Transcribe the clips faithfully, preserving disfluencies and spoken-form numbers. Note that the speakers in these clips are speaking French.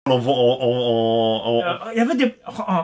En, en, en, en... Euh, il y avait des... en-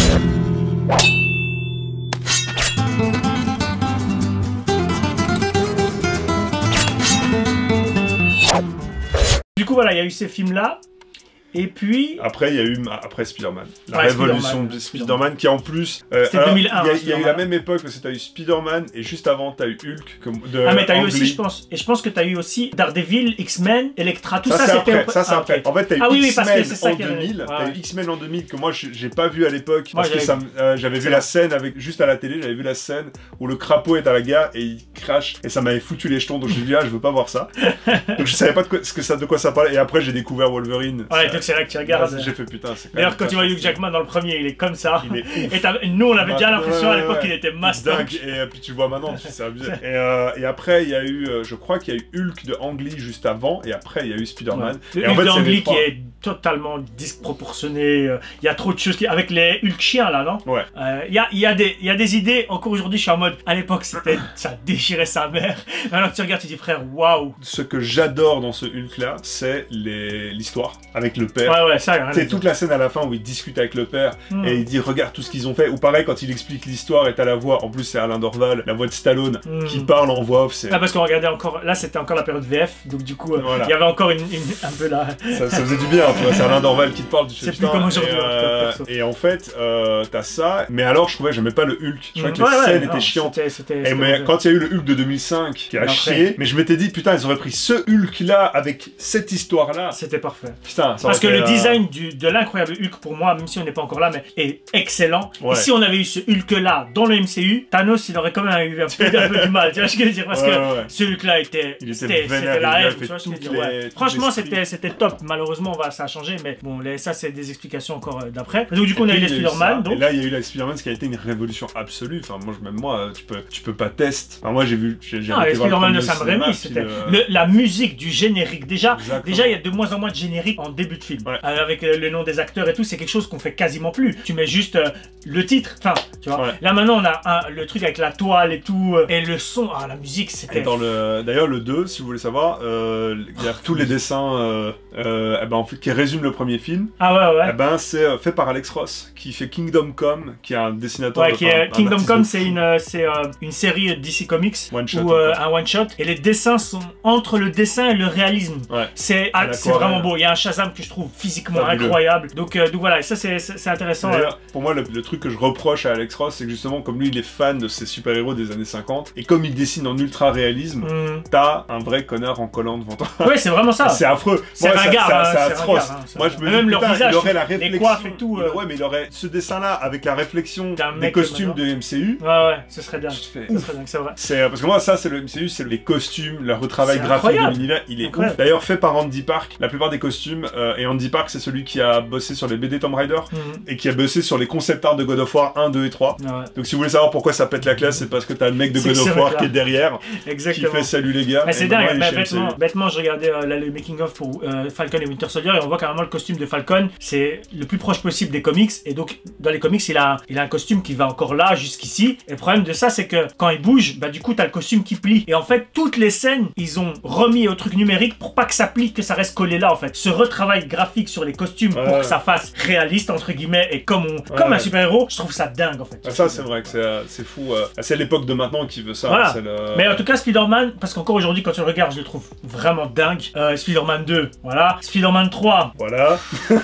Du coup, voilà, il y a eu ces films-là. Et puis... Après, il y a eu après Spider-Man. La ouais, révolution de Spider-Man qui, en plus... Euh, C'était deux mille un. Il y a, hein, il y a eu la même époque parce que tu as eu Spider-Man et juste avant, tu as eu Hulk. Comme de ah, mais tu as eu Ang aussi, Lee. je pense... Et je pense que tu as eu aussi Daredevil, X-Men, Electra, tout ça, ça c'était après. après. Ça, c'est ah, après. okay. En fait, tu as eu ah, oui, X-Men oui, en deux mille. Ouais, Tu as eu ouais. X-Men en deux mille que moi, j'ai pas vu à l'époque. Parce moi, que ça, euh, j'avais vu la scène avec juste à la télé, j'avais vu la scène où le crapaud est à la gare et il crache. Et ça m'avait foutu les jetons. Donc je me suis dit, ah, je veux pas voir ça. Donc je savais pas de quoi, ce que ça, de quoi ça parlait. Et après, j'ai découvert Wolverine. Ouais, donc c'est là que tu regardes. J'ai fait putain, c'est D'ailleurs, quand tu vois Hugh Jackman dans le premier, il est comme ça. Il est et nous, on avait déjà l'impression ouais, à l'époque ouais. qu'il était master. Dingue. Et euh, puis tu le vois maintenant, c'est abusé. Et, euh, et après, il y a eu, euh, je crois qu'il y a eu Hulk de Ang Lee juste avant, et après, il y a eu Spider-Man. Ouais. Et Hulk en fait, de Ang Lee trois... qui est totalement disproportionné. Il y a trop de choses qui... avec les Hulk chiens là, non? Ouais. Euh, il y, a, il y, a des, il y a des idées. Encore aujourd'hui, je suis en mode. À l'époque, c'était ça déchirait sa mère. Maintenant que tu regardes, tu dis frère, waouh. Ce que j'adore dans ce Hulk là, c'est l'histoire avec le père. Ouais, ouais, ça. C'est toute la scène à la fin où il discute avec le père mm. et il dit regarde tout ce qu'ils ont fait. Ou pareil quand il explique l'histoire et t'as la voix. En plus, c'est Alain Dorval, la voix de Stallone mm. qui parle en voix off. Ah parce qu'on regardait encore. Là, c'était encore la période V F, donc du coup, euh, voilà. il y avait encore une, une un peu là. Ça, ça faisait du bien, tu vois. C'est Alain Dorval qui te parle du C'est plus comme aujourd'hui. Et, euh, et en fait, euh, t'as ça. Mais alors, je trouvais, j'aimais pas le Hulk. Je trouvais que ouais, les ouais, scènes non, étaient chiantes. C'était, et mais quand il y a eu le Hulk de deux mille cinq, qui a après... chié, mais je m'étais dit, putain, ils auraient pris ce Hulk là avec cette histoire là. C'était parfait. Putain, ça parce que été, le euh... design du, de l'incroyable Hulk, pour moi, même si on n'est pas encore là, mais est excellent. Ouais. Et si on avait eu ce Hulk là dans le M C U, Thanos, il aurait quand même eu un peu, un peu du mal. Tu vois ce que je veux dire? Parce ouais, que ouais. ce Hulk là était. C'était la haine. Tu vois ce que je veux dire? Ouais. Franchement, c'était top. Malheureusement, on va, ça a changé, mais bon, les, ça, c'est des explications encore euh, d'après. Donc, du coup, on a eu les Spider-Man. Et là, il y a eu la Spider-Man, ce qui a été une révolution absolue. Enfin, moi, même moi, tu peux, tu peux pas tester. Enfin, moi, j'ai vu. Non, les Spider-Man de Sam Raimi, c'était le... la musique du générique. Déjà, Exactement. déjà, il y a de moins en moins de générique en début de film. Ouais. Euh, avec euh, le nom des acteurs et tout, c'est quelque chose qu'on fait quasiment plus. Tu mets juste euh, le titre. Enfin, tu vois. Ouais. Là, maintenant, on a un, le truc avec la toile et tout. Euh, et le son. Ah, la musique, c'était. Dans le... D'ailleurs, le deux, si vous voulez savoir, euh, il y a tous les dessins euh, euh, eh ben, en fait, qui résument le premier film. Ah ouais, ouais. Eh ben, c'est fait par Alex Ross, qui fait Kingdom Come, qui est un dessinateur. Ouais, de, qui est, un, Kingdom un Come, c'est une, euh, une série D C Comics. One shot, ou euh, un one-shot. Et les dessins sont entre le dessin et le réalisme. Ouais. C'est ah, vraiment beau. Il y a un Shazam que je trouve physiquement Fabuleux. incroyable. Donc, euh, donc voilà, ça c'est intéressant. D'ailleurs, pour moi, le, le truc que je reproche à Alex Ross, c'est que justement, comme lui, il est fan de ces super-héros des années cinquante, et comme il dessine en ultra-réalisme, mm. t'as un vrai connard en collant devant toi. Ouais, c'est vraiment ça. C'est affreux. C'est ringard. C'est atroce. Hein, moi, je me même dis, leur putain, visage, il aurait la réflexion. Les coiffes et tout. Euh... Ouais, mais il aurait ce dessin-là avec la réflexion des costumes de M C U. Ouais, ouais, ce serait dingue. Ce serait dingue, c'est vrai. C'est parce que moi, ça, c'est le M C U, c'est les costumes, le retravail graphique de l'univers. Il est ouf. D'ailleurs, fait par Andy Park. La plupart des costumes, euh, et Andy Park, c'est celui qui a bossé sur les B D Tomb Raider mm-hmm. et qui a bossé sur les concept art de God of War un, deux et trois. Ouais. Donc, si vous voulez savoir pourquoi ça pète la classe, c'est parce que t'as le mec de God of War qui est derrière, Exactement. qui fait salut les gars. C'est dingue. Bah, bêtement, bêtement, je regardais euh, là, le making of pour euh, Falcon et Winter Soldier et on voit carrément le costume de Falcon, c'est le plus proche possible des comics. Et donc, dans les comics, il a, il a un costume qui va encore là, jusqu'ici. Et le problème de ça, c'est que quand il bouge, bah du coup, t'as le costume qui plie. Et en fait, toutes les scènes, ils ont remis au truc numérique pour pas que ça plie, que ça reste collé là, en fait. Ce retravail graphique sur les costumes ouais, pour ouais. que ça fasse réaliste, entre guillemets, et comme, on, ouais, comme ouais. un super-héros, je trouve ça dingue, en fait. Ah, ça, c'est vrai que c'est fou. Euh, c'est l'époque de maintenant qui veut ça. Voilà. Le... Mais en tout cas, Spider-Man, parce qu'encore aujourd'hui, quand tu le regardes, je le trouve vraiment dingue. Euh, Spider-Man deux, voilà. Spider-Man trois, voilà.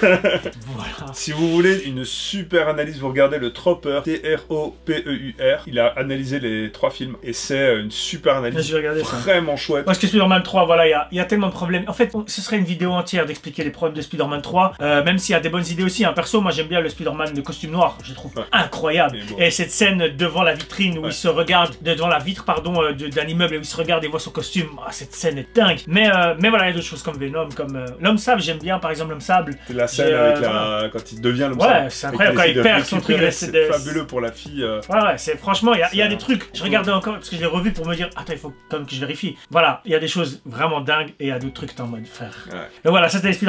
Voilà. Si vous voulez une super analyse, vous regardez le Tropper, T R O P E U R. Il a analysé les trois films et c'est une super analyse. Je vais regarder ça. Vraiment chouette. Parce que Spider-Man trois, voilà, il y, y a tellement de problèmes. En fait, on, ce serait une vidéo entière d'expliquer les problèmes de Spider-Man trois. Euh, même s'il y a des bonnes idées aussi. Hein. Perso, moi j'aime bien le Spider-Man de costume noir. Je le trouve ouais. incroyable. Bon. Et cette scène devant la vitrine où ouais. il se regarde, devant la vitre, pardon, euh, d'un immeuble et où il se regarde et voit son costume. Oh, cette scène est dingue. Mais, euh, mais voilà, il y a d'autres choses comme Venom, comme euh, l'homme sable. J'aime bien, par exemple, l'homme sable. C'est la scène avec la... Voilà. quand il devient l'homme ouais, c'est incroyable quand il perd son truc. C'est de... fabuleux pour la fille. Euh... Ouais, ouais, c'est franchement, il y a, y a des trucs. Je regardais encore parce que je l'ai revu pour me dire, attends, il faut quand même que je vérifie. Voilà, il y a des choses vraiment dingues et il y a d'autres trucs en mode frère. Ouais. Donc voilà, ça c'était Spider-Man. Après,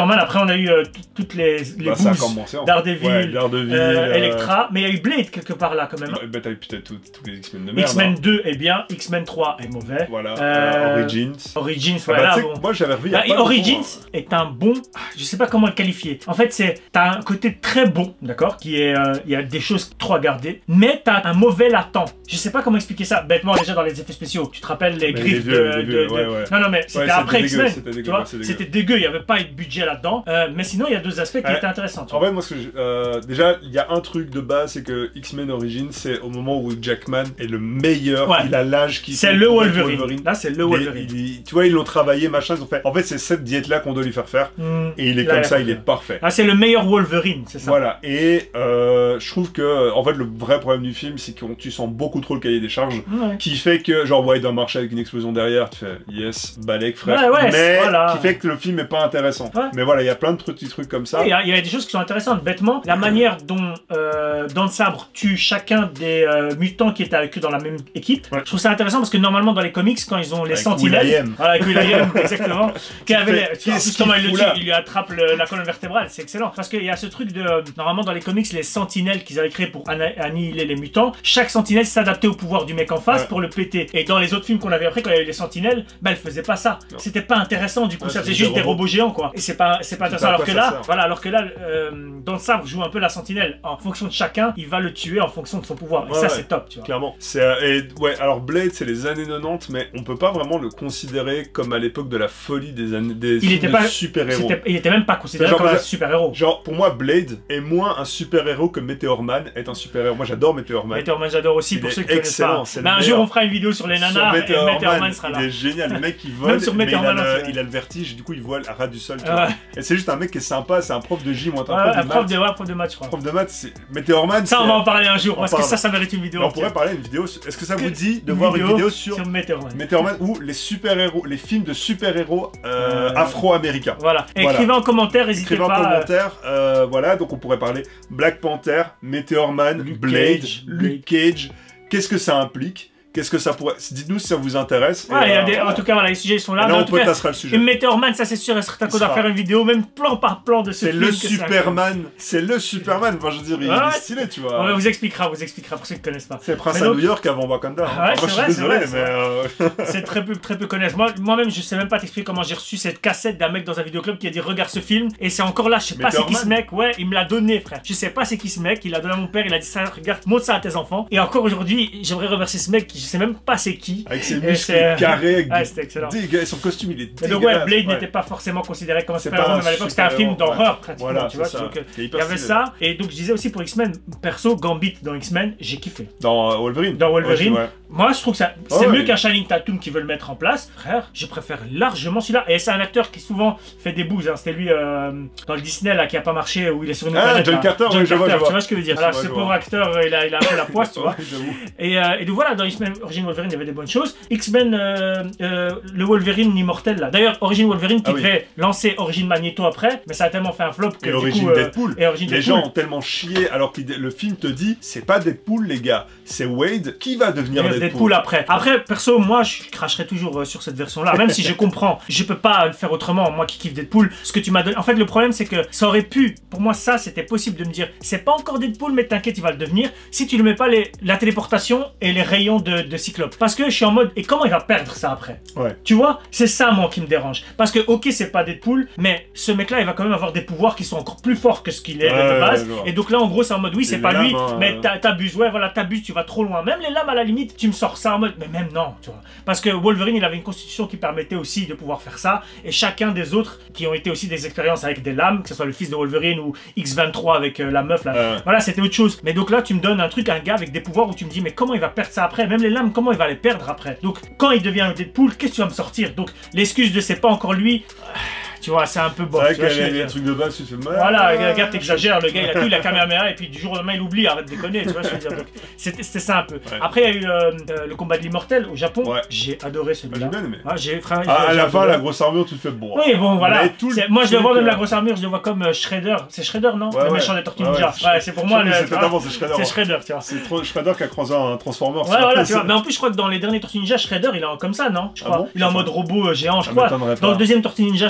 on a eu euh, toutes les, les bah, boosts, Daredevil, ouais, Daredevil euh, Elektra, mais il y a eu Blade quelque part là quand même. Bah, bah t'as eu peut-être tous les X-Men de merde. X-Men deux est bien, X-Men trois est mauvais. Voilà, euh, Origins. Origins, ah, voilà. Bah, bon. Moi j'avais revu. Bah, Origins est un bon, je sais pas comment le qualifier. En fait, c'est t'as un côté très bon, d'accord, qui est, euh, il y a des choses trop à garder, mais t'as un mauvais latent. Je sais pas comment expliquer ça. Bêtement déjà dans les effets spéciaux, tu te rappelles les mais griffes les vieux, de, les vieux, de, ouais, ouais. Non non mais c'était ouais, après X-Men. Tu vois, c'était dégueu. dégueu, il y avait pas de budget là-dedans. Euh, mais sinon il y a deux aspects qui ouais. étaient intéressants. En fait, moi ce que je, euh, déjà il y a un truc de base, c'est que X-Men Origins, c'est au moment où Jackman est le meilleur. Ouais. Il a l'âge qui. C'est le Wolverine. Wolverine. Là c'est le Wolverine. Il, il, tu vois, ils l'ont travaillé, machin, ils ont fait. En fait, c'est cette diète là qu'on doit lui faire faire. Mmh. Et il est là, comme ça, il est parfait. Ah, c'est le meilleur Wolverine, c'est ça. Voilà. Et euh, je trouve que, en fait, le vrai problème du film, c'est que tu sens beaucoup trop le cahier des charges, ouais. qui fait que, genre, ouais, il doit marcher avec une explosion derrière, tu fais yes, balèque, frère. Ouais, ouais, mais voilà. qui fait que le film est pas intéressant. Ouais. Mais voilà, il y a plein de petits trucs comme ça. Il y, y a des choses qui sont intéressantes. Bêtement, la manière dont euh, Dans le Sabre tue chacun des euh, mutants qui étaient avec eux dans la même équipe, ouais. je trouve ça intéressant parce que normalement dans les comics, quand ils ont les avec sentinelles, voilà, avec Will.i.am, exactement, qui avait les, tu vois, justement il le dit, il lui attrape le, la colonne vertébrale, c'est excellent. Parce qu'il y a ce truc de, euh, normalement dans les comics, les sentinelles qu'ils avaient créés pour annihiler les mutants, chaque sentinelle s'adaptait au pouvoir du mec en face ouais. pour le péter. Et dans les autres films qu'on avait après, quand il y avait les sentinelles, bah elle faisait pas ça. C'était pas intéressant du coup, ouais, ça faisait juste des robots. robots géants quoi. Et c'est pas, c'est pas intéressant. Alors que là, voilà, alors que là, euh, dans le sabre joue un peu la sentinelle. En fonction de chacun, il va le tuer en fonction de son pouvoir. Et ouais, ça, ouais. c'est top, tu vois. Clairement. C'est euh, ouais. Alors Blade, c'est les années quatre-vingt-dix, mais on peut pas vraiment le considérer comme à l'époque de la folie des années des il était pas super-héros. Il était même pas considéré genre, comme un super-héros. Genre pour moi, Blade est moins un super-héros que Meteor Man est un super-héros. Moi, j'adore Meteor Man. Meteor Man, j'adore aussi. Il pour ceux qui connaissent pas. Mais un jour, on fera une vidéo sur les nanas et Meteor Man sera là. Il est génial. Le mec, il vole. Même sur Meteor Man, il a le vertige. Du coup, il vole à ras du sol. Et c'est juste un mec qui est sympa. C'est un prof de gym ou un prof de maths. Prof de maths, je crois. Prof de maths, c'est Meteor Man. Ça, on va en parler un jour. Parce que ça, ça mérite une vidéo. On pourrait parler d'une vidéo. Est-ce que ça vous dit de voir une vidéo sur Meteor Man Meteor Man ou les super-héros, les films de super-héros afro-américains? Voilà. Écrivez en commentaire, n'hésitez pas. Écrivez en commentaire. Voilà. Donc on pourrait parler Black Panther, Meteor Man, Blade, Luke Cage. Qu'est-ce que ça implique? Qu'est-ce que ça pourrait... Dites-nous si ça vous intéresse. Ouais, et, euh, des... En tout cas, voilà, les sujets sont là. Là, mais on en tout cas, le sujet. Et Meteor Man, ça c'est sûr et certain qu'on doit faire une vidéo, même plan par plan de ce film. C'est le Superman. C'est le Superman. Enfin, je veux dire, il ouais, est stylé, tu vois. On vous expliquera, vous expliquera pour ceux qui ne connaissent pas. C'est Prince à New York avant Wakanda. Ah, ouais, enfin, moi, je suis désolé, mais... Euh... c'est très peu, très peu connaissent. Moi-même, je sais même pas t'expliquer comment j'ai reçu cette cassette d'un mec dans un vidéoclub qui a dit regarde ce film. Et c'est encore là, je sais pas c'est qui ce mec. Ouais, il me l'a donné, frère. Je sais pas c'est qui ce mec. Il l'a donné à mon père. Il a dit ça, regarde, montre ça à tes enfants. Et encore aujourd'hui, j'aimerais remercier ce mec. Je sais même pas c'est qui. Avec ses muscles carrés, ouais, c'était excellent. Dégueulasse, son costume il est dégueulasse. Donc ouais, Blade n'était pas forcément considéré comme un super-héros, même à l'époque c'était un film d'horreur pratiquement, voilà, tu vois. Ça. Donc il y avait ça, et donc je disais aussi pour X-Men, perso, Gambit dans X-Men, j'ai kiffé. Dans euh, Wolverine Dans Wolverine, ouais, moi je trouve que ça, c'est oh, mieux ouais. qu'un Shining Tatum qui veut le mettre en place. Frère, je préfère largement celui-là, et c'est un acteur qui souvent fait des bouses, hein. C'était lui euh, dans le Disney là qui a pas marché, où il est sur une ah, planète. John Carter, John oui, je vois, je vois. Tu vois ce que je veux dire. Alors ce pauvre acteur, il a un peu la poisse, tu vois. Et donc voilà, dans X-Men Origin Wolverine, il y avait des bonnes choses. X-Men, euh, euh, le Wolverine immortel là. D'ailleurs, Origin Wolverine qui ah, devait oui. lancer Origin Magneto après, mais ça a tellement fait un flop que et du Origin coup, euh, Deadpool. Et Origin les Deadpool. gens ont tellement chié alors que le film te dit c'est pas Deadpool les gars, c'est Wade qui va devenir Deadpool. Deadpool après. Après, perso, moi je cracherai toujours euh, sur cette version là, même si je comprends, je peux pas le faire autrement, moi qui kiffe Deadpool. Ce que tu m'as donné, en fait, le problème c'est que ça aurait pu, pour moi, ça c'était possible de me dire c'est pas encore Deadpool, mais t'inquiète, il va le devenir si tu ne mets pas les, la téléportation et les rayons de, de Cyclope. Parce que je suis en mode, et comment il va perdre ça après? Ouais. Tu vois, c'est ça moi qui me dérange. Parce que ok, c'est pas Deadpool, mais ce mec-là, il va quand même avoir des pouvoirs qui sont encore plus forts que ce qu'il est ouais, de base. Ouais, et donc là, en gros, c'est en mode oui, c'est pas lames, lui, hein, mais t'abuses. Ouais, voilà, t'abuses, tu vas trop loin. Même les lames, à la limite, tu me sors ça en mode, mais même non, tu vois. Parce que Wolverine, il avait une constitution qui permettait aussi de pouvoir faire ça. Et chacun des autres qui ont été aussi des expériences avec des lames, que ce soit le fils de Wolverine ou X vingt-trois avec euh, la meuf là, ouais. Voilà, c'était autre chose. Mais donc là, tu me donnes un truc, un gars avec des pouvoirs où tu me dis, mais comment il va perdre ça après? Même les lames, comment il va les perdre après? Donc quand il devient un Deadpool, qu'est-ce que tu vas me sortir? Donc l'excuse de c'est pas encore lui, tu vois, c'est un peu bon. C'est vrai qu'il y a des trucs de base, tu te fais mal. Voilà, regarde, t'exagères, le gars il a tout, il a caméra et puis du jour au lendemain il oublie, arrête de déconner, tu vois, je veux dire. Donc c'était ça un peu. Ouais. Après il y a eu euh, euh, le combat de l'immortel au Japon, ouais. J'ai adoré celui-là. J'ai bien aimé. Ah, j'ai, frère, ah, à la fin, la grosse armure, tu te fais bon. Oui, bon, voilà. Moi je le vois même la grosse armure, je le vois comme euh, Shredder. C'est Shredder, non? Ouais, le ouais. méchant des Tortues Ninja. Ouais, c'est pour moi le. C'est totalement, c'est Shredder. C'est Shredder, tu vois. C'est Shredder qui a croisé un Transformer. Ouais, voilà, tu vois. Mais en plus, je crois que dans les derniers Tortues Ninja, Shredder il est comme ça, non? Je crois. Il est en mode robot géant, je crois. Dans le deuxième Tortue Ninja, je pense qu'il est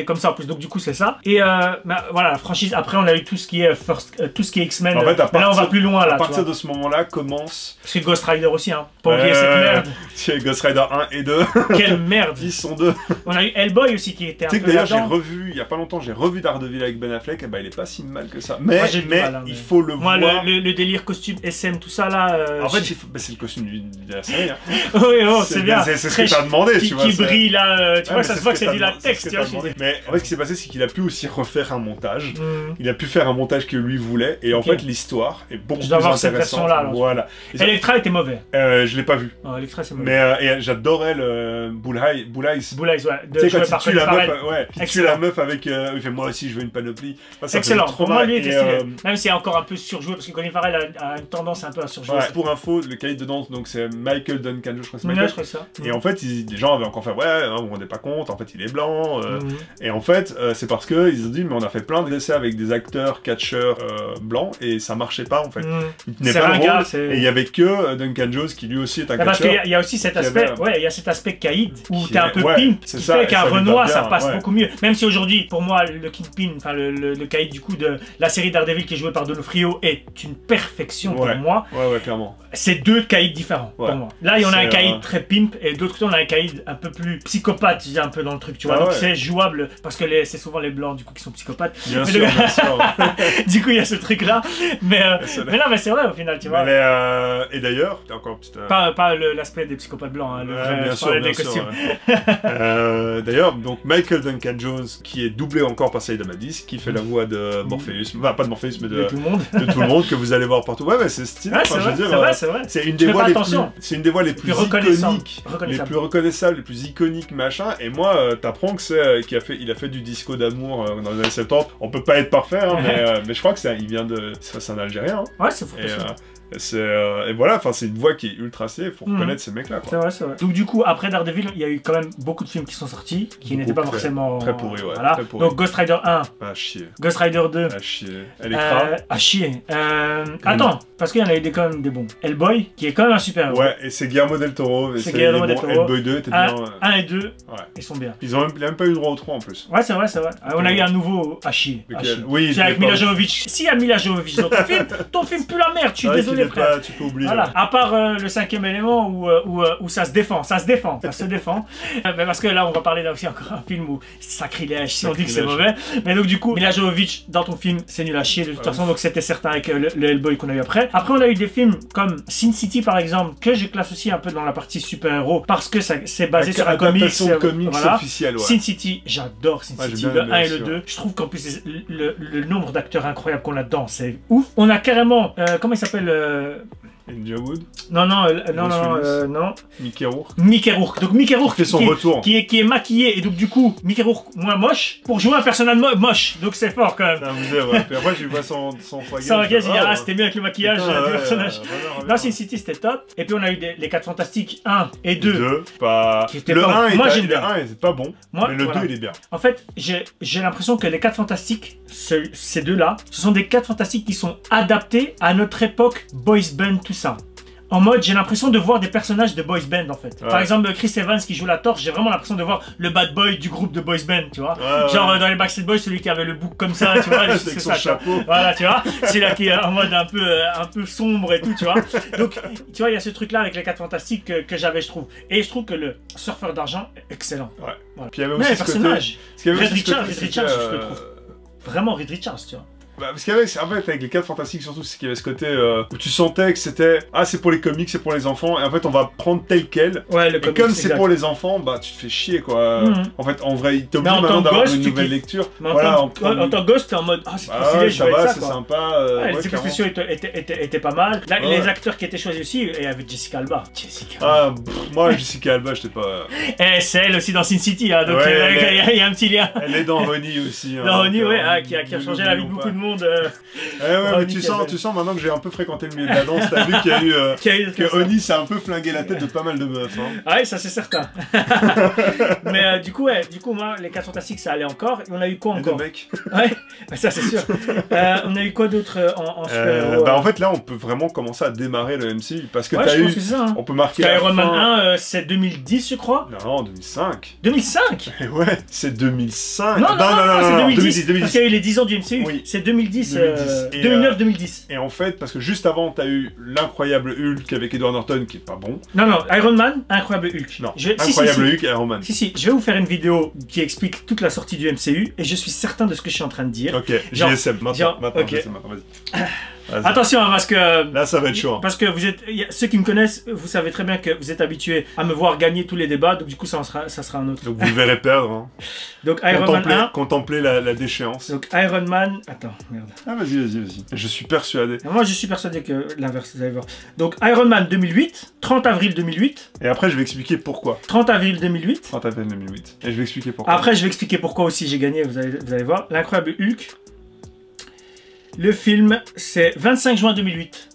comme ça en plus, donc du coup c'est ça. Et euh, bah, voilà, la franchise, après on a eu tout ce qui est First, euh, tout ce qui est X-Men, en fait, euh, là on va plus loin là. À partir de ce moment-là commence... Parce que Ghost Rider aussi, hein, pas oublier cette merde. C'est Ghost Rider un et deux. Quelle merde. Ils sont deux. On a eu Hellboy aussi qui était un peu. Tu sais que d'ailleurs j'ai revu, il y a pas longtemps, j'ai revu Daredevil avec Ben Affleck, et bah il est pas si mal que ça. Mais, Moi, mais mal, hein, il mais... faut le Moi, voir. Le, le, le délire costume S M, tout ça là... Euh, en fait, bah, c'est le costume de la série. Hein. Oui, oh, c'est bien. C'est ce que t'as demandé, qui, tu vois. Qui brille là, euh, tu ouais, vois, ça se voit que c'est du latex. Mais en fait, ce qui s'est passé, c'est qu'il a pu aussi refaire un montage. Mm. Il a pu faire un montage que lui voulait, et en okay. fait, l'histoire est beaucoup je plus intéressante. Cette version-là. Voilà. Electra était mauvais. Euh, je l'ai pas vu. Oh, Electra, c'est mauvais. Mais euh, j'adorais le Bull Eyes. Bull Eyes, Bull Eyes, ouais. Tu sais, quand il tue la meuf, ouais, il tue la meuf avec. Il fait moi aussi, je veux une panoplie. Excellent. Pour moi, lui, était stylé. Même s'il est encore un peu surjoué, parce que Colin Farrell a une tendance un peu à surjouer. Pour info, le cahier de danse, donc c'est Michael Duncan, je crois que c'est Michael. Je crois ça. Et en fait, les gens avaient encore fait ouais, vous vous rendez pas compte, en fait, il est blanc. Et en fait, c'est parce que ils ont dit mais on a fait plein d'essais avec des acteurs, catcheurs blancs et ça marchait pas en fait. Il tenait pas le rôle. Et il y avait que Duncan Jones qui lui aussi est un catcheur. Parce qu'il y a aussi cet aspect, ouais, il y a cet aspect caïd où t'es un peu pimp, qui fait qu'un Renoir ça passe beaucoup mieux. Même si aujourd'hui, pour moi, le Kingpin, enfin le, le, le caïd du coup de la série Daredevil qui est joué par Donofrio est une perfection pour moi. Ouais, ouais, clairement. C'est deux caïds différents pour moi. Là, il y en a un caïd très pimp et d'autre côté, on a un caïd un peu plus psychopathe, je dis un peu dans le truc, tu vois. Donc c'est jouable parce que c'est souvent les blancs du coup qui sont psychopathes. Bien sûr, bien sûr. Du coup, il y a ce truc là. Mais, euh, mais non, mais c'est vrai au final, tu vois. Mais, euh, et d'ailleurs, t'as encore une petite. Euh... Pas, pas l'aspect des psychopathes blancs, hein, le ouais, vrai, bien sûr, bien des sûr, costumes. Ouais. euh, d'ailleurs, donc Michael Duncan Jones, qui est doublé encore par Saïd Amadis, qui fait la voix de Morpheus, enfin pas de Morpheus, mais de, de, tout, le monde. de tout le monde que vous allez voir partout. Ouais, ouais, c'est stylé. Ouais, c'est vrai, c'est vrai, c'est vrai. C'est une des voix les plus, c'est une des voix les plus iconiques, les plus reconnaissables, les plus iconiques, machin. Et moi, euh, t'apprends que c'est qui a fait, il a fait du disco d'amour euh, dans les années soixante-dix. On peut pas être parfait, hein, mais, euh, mais je crois que ça, il vient de, c'est un Algérien. Hein. Ouais, c'est fort. C'est euh, et voilà, enfin c'est une voix qui est ultra safe, faut reconnaître mmh. ces mecs-là. C'est vrai, c'est vrai. Donc du coup, après Daredevil, il y a eu quand même beaucoup de films qui sont sortis, qui n'étaient pas très, forcément très pourris, ouais. Voilà. Très pourris. Donc Ghost Rider un, à chier. Ghost Rider deux, à chier. Electra, euh, à chier. Euh, mmh. Attends, parce qu'il y en a eu des quand même des bons. Hellboy, qui est quand même un super. Ouais, et c'est Guillermo del Toro. C'est Guillermo del Toro. Hellboy deux était bien. un et deux, ouais. Ils sont bien. Ils ont même, même pas eu le droit au trois en plus. Ouais, c'est vrai, c'est vrai. Euh, on a eu un nouveau à chier. À chier. Oui. C'est avec Mila Jovovich. Si y a Mila Jovovich dans ton film, ton film pue la merde. Je suis désolé, frère. Tu peux oublier. Voilà. À part euh, le cinquième élément où, euh, où, euh, où ça se défend, ça se défend, ça se défend. Euh, mais parce que là, on va parler là aussi encore un film où sacrilège, si on dit que c'est mauvais. Mais donc du coup, Mila Jovovich dans ton film, c'est nul à chier de toute façon, donc c'était certain avec euh, le, le Hellboy qu'on a eu après. Après, on a eu des films comme Sin City par exemple, que je classe aussi un peu dans la partie super-héros parce que c'est basé avec sur un comics, euh, comics voilà. officiel. Ouais. Sin City, j'adore Sin City, ouais, le un et le deux. Je trouve qu'en plus, le, le, le nombre d'acteurs incroyables qu'on a dedans, c'est ouf. On a carrément, euh, comment il s'appelle euh... Elijah Wood. Non, non, euh, non, non, euh, non. Mickey Rourke. Mickey Rourke. Donc Mickey Rourke fait son qui, retour. Est, qui, est, qui est maquillé et donc du coup Mickey Rourke moins moche pour jouer un personnage mo moche. Donc c'est fort quand même. Ça me ouais. Puis après j'ai vu son son foie. Sans gage, il dit ah c'était mieux avec le maquillage Putain, du ouais, personnage. Dans Sin City c'était top. Et puis on a eu des, les quatre Fantastiques un et deux. deux pas. Qui étaient le pas... un Moi j'aime bien. Le un c'est pas bon. Moi, mais le voilà. deux il est bien. En fait j'ai l'impression que les quatre Fantastiques, ce, ces deux là, ce sont des quatre Fantastiques qui sont adaptés à notre époque boys band tout ça. En mode, j'ai l'impression de voir des personnages de boys band en fait. Ouais. Par exemple, Chris Evans qui joue la torche, j'ai vraiment l'impression de voir le bad boy du groupe de boys band, tu vois. Ouais, Genre ouais. dans les Backstreet Boys, celui qui avait le bouc comme ça, tu vois. Avec son ça, chapeau. Voilà, tu vois. C'est là qui est en mode un peu, un peu sombre et tout, tu vois. Donc, tu vois, il y a ce truc là avec les quatre Fantastiques que, que j'avais, je trouve. Et je trouve que le surfeur d'argent est excellent. Ouais. Voilà. Puis il y avait aussi Mais ce personnage. Côté... Reed Richards, Reed Richards, euh... je le trouve. Vraiment Reed Richards, tu vois. Bah, parce qu'il y avait, en fait, avec les quatre Fantastiques, surtout, c'est qu'il y avait ce côté euh, où tu sentais que c'était ah, c'est pour les comics, c'est pour les enfants, et en fait, on va prendre tel quel. Ouais, le et comics, comme c'est pour les enfants, bah, tu te fais chier, quoi. Mm -hmm. En fait, en vrai, il t'oblige maintenant d'avoir une nouvelle lecture. Mais voilà, en, en, en tant que gosse, t'es en mode ah, c'est bah, trop stylé, ouais, je ça vais va, être ça, c'est quoi. sympa. Euh, ouais, les ouais, effets spéciaux étaient, étaient, étaient, étaient pas mal. Là, ouais. Les acteurs qui étaient choisis aussi, et avec Jessica Alba. Jessica Alba. Ah, pff, moi, Jessica Alba, j'étais pas. Et c'est elle aussi dans Sin City, hein, donc il ouais, euh, y, y a un petit lien. Elle est dans Honey aussi. Dans Honey, ouais, qui a changé la vie de beaucoup de monde. monde. Euh... Eh ouais, mais tu sens, tu sens maintenant que j'ai un peu fréquenté le milieu de la danse, t'as vu qu'il y a eu, euh, qu a eu que Oni s'est un peu flingué la tête de pas mal de meufs. Hein. Ah oui, ça c'est certain. Mais euh, du coup, ouais, du coup, moi, les quatre fantastiques, ça allait encore. Et on a eu quoi encore? Et mecs. Ouais, ça c'est sûr. Euh, on a eu quoi d'autre en, en super euh, Bah en fait là, on peut vraiment commencer à démarrer le M C U parce que ouais, t'as eu. Que ça, hein. On peut marquer. Iron Man un, euh, c'est deux mille dix, je crois. Non, deux mille cinq. deux mille cinq. Ouais, c'est deux mille cinq. Non, non, non, non, non, non c'est deux mille dix, deux mille dix. Parce qu'il y a eu les dix ans du M C U. Oui. C'est deux mille dix, deux mille neuf deux mille dix. Et en fait, parce que juste avant, t'as eu l'incroyable Hulk avec Edward Norton qui est pas bon. Non, non, Iron Man, incroyable Hulk. Non, je... incroyable si, si, Hulk et Iron Man. Si, si, je vais vous faire une vidéo qui explique toute la sortie du M C U et je suis certain de ce que je suis en train de dire. Ok, G S M, maintenant, genre, maintenant, okay. G S M, maintenant, vas-y. Attention, parce que... Là, ça va être chaud. Parce que vous êtes... Ceux qui me connaissent, vous savez très bien que vous êtes habitués à me voir gagner tous les débats, donc du coup, ça, sera, ça sera un autre. Donc vous verrez perdre. Hein. Donc Iron contempler, Man un... Contempler la, la déchéance. Donc Iron Man... Attends, merde. Ah, vas-y, vas-y, vas-y. Je suis persuadé. Moi, je suis persuadé que l'inverse, vous allez voir. Donc Iron Man deux mille huit, trente avril deux mille huit. Et après, je vais expliquer pourquoi. trente avril deux mille huit. trente avril deux mille huit. Et je vais expliquer pourquoi. Après, je vais expliquer pourquoi aussi j'ai gagné, vous allez, vous allez voir. L'incroyable Hulk. Le film, c'est vingt-cinq juin deux mille huit.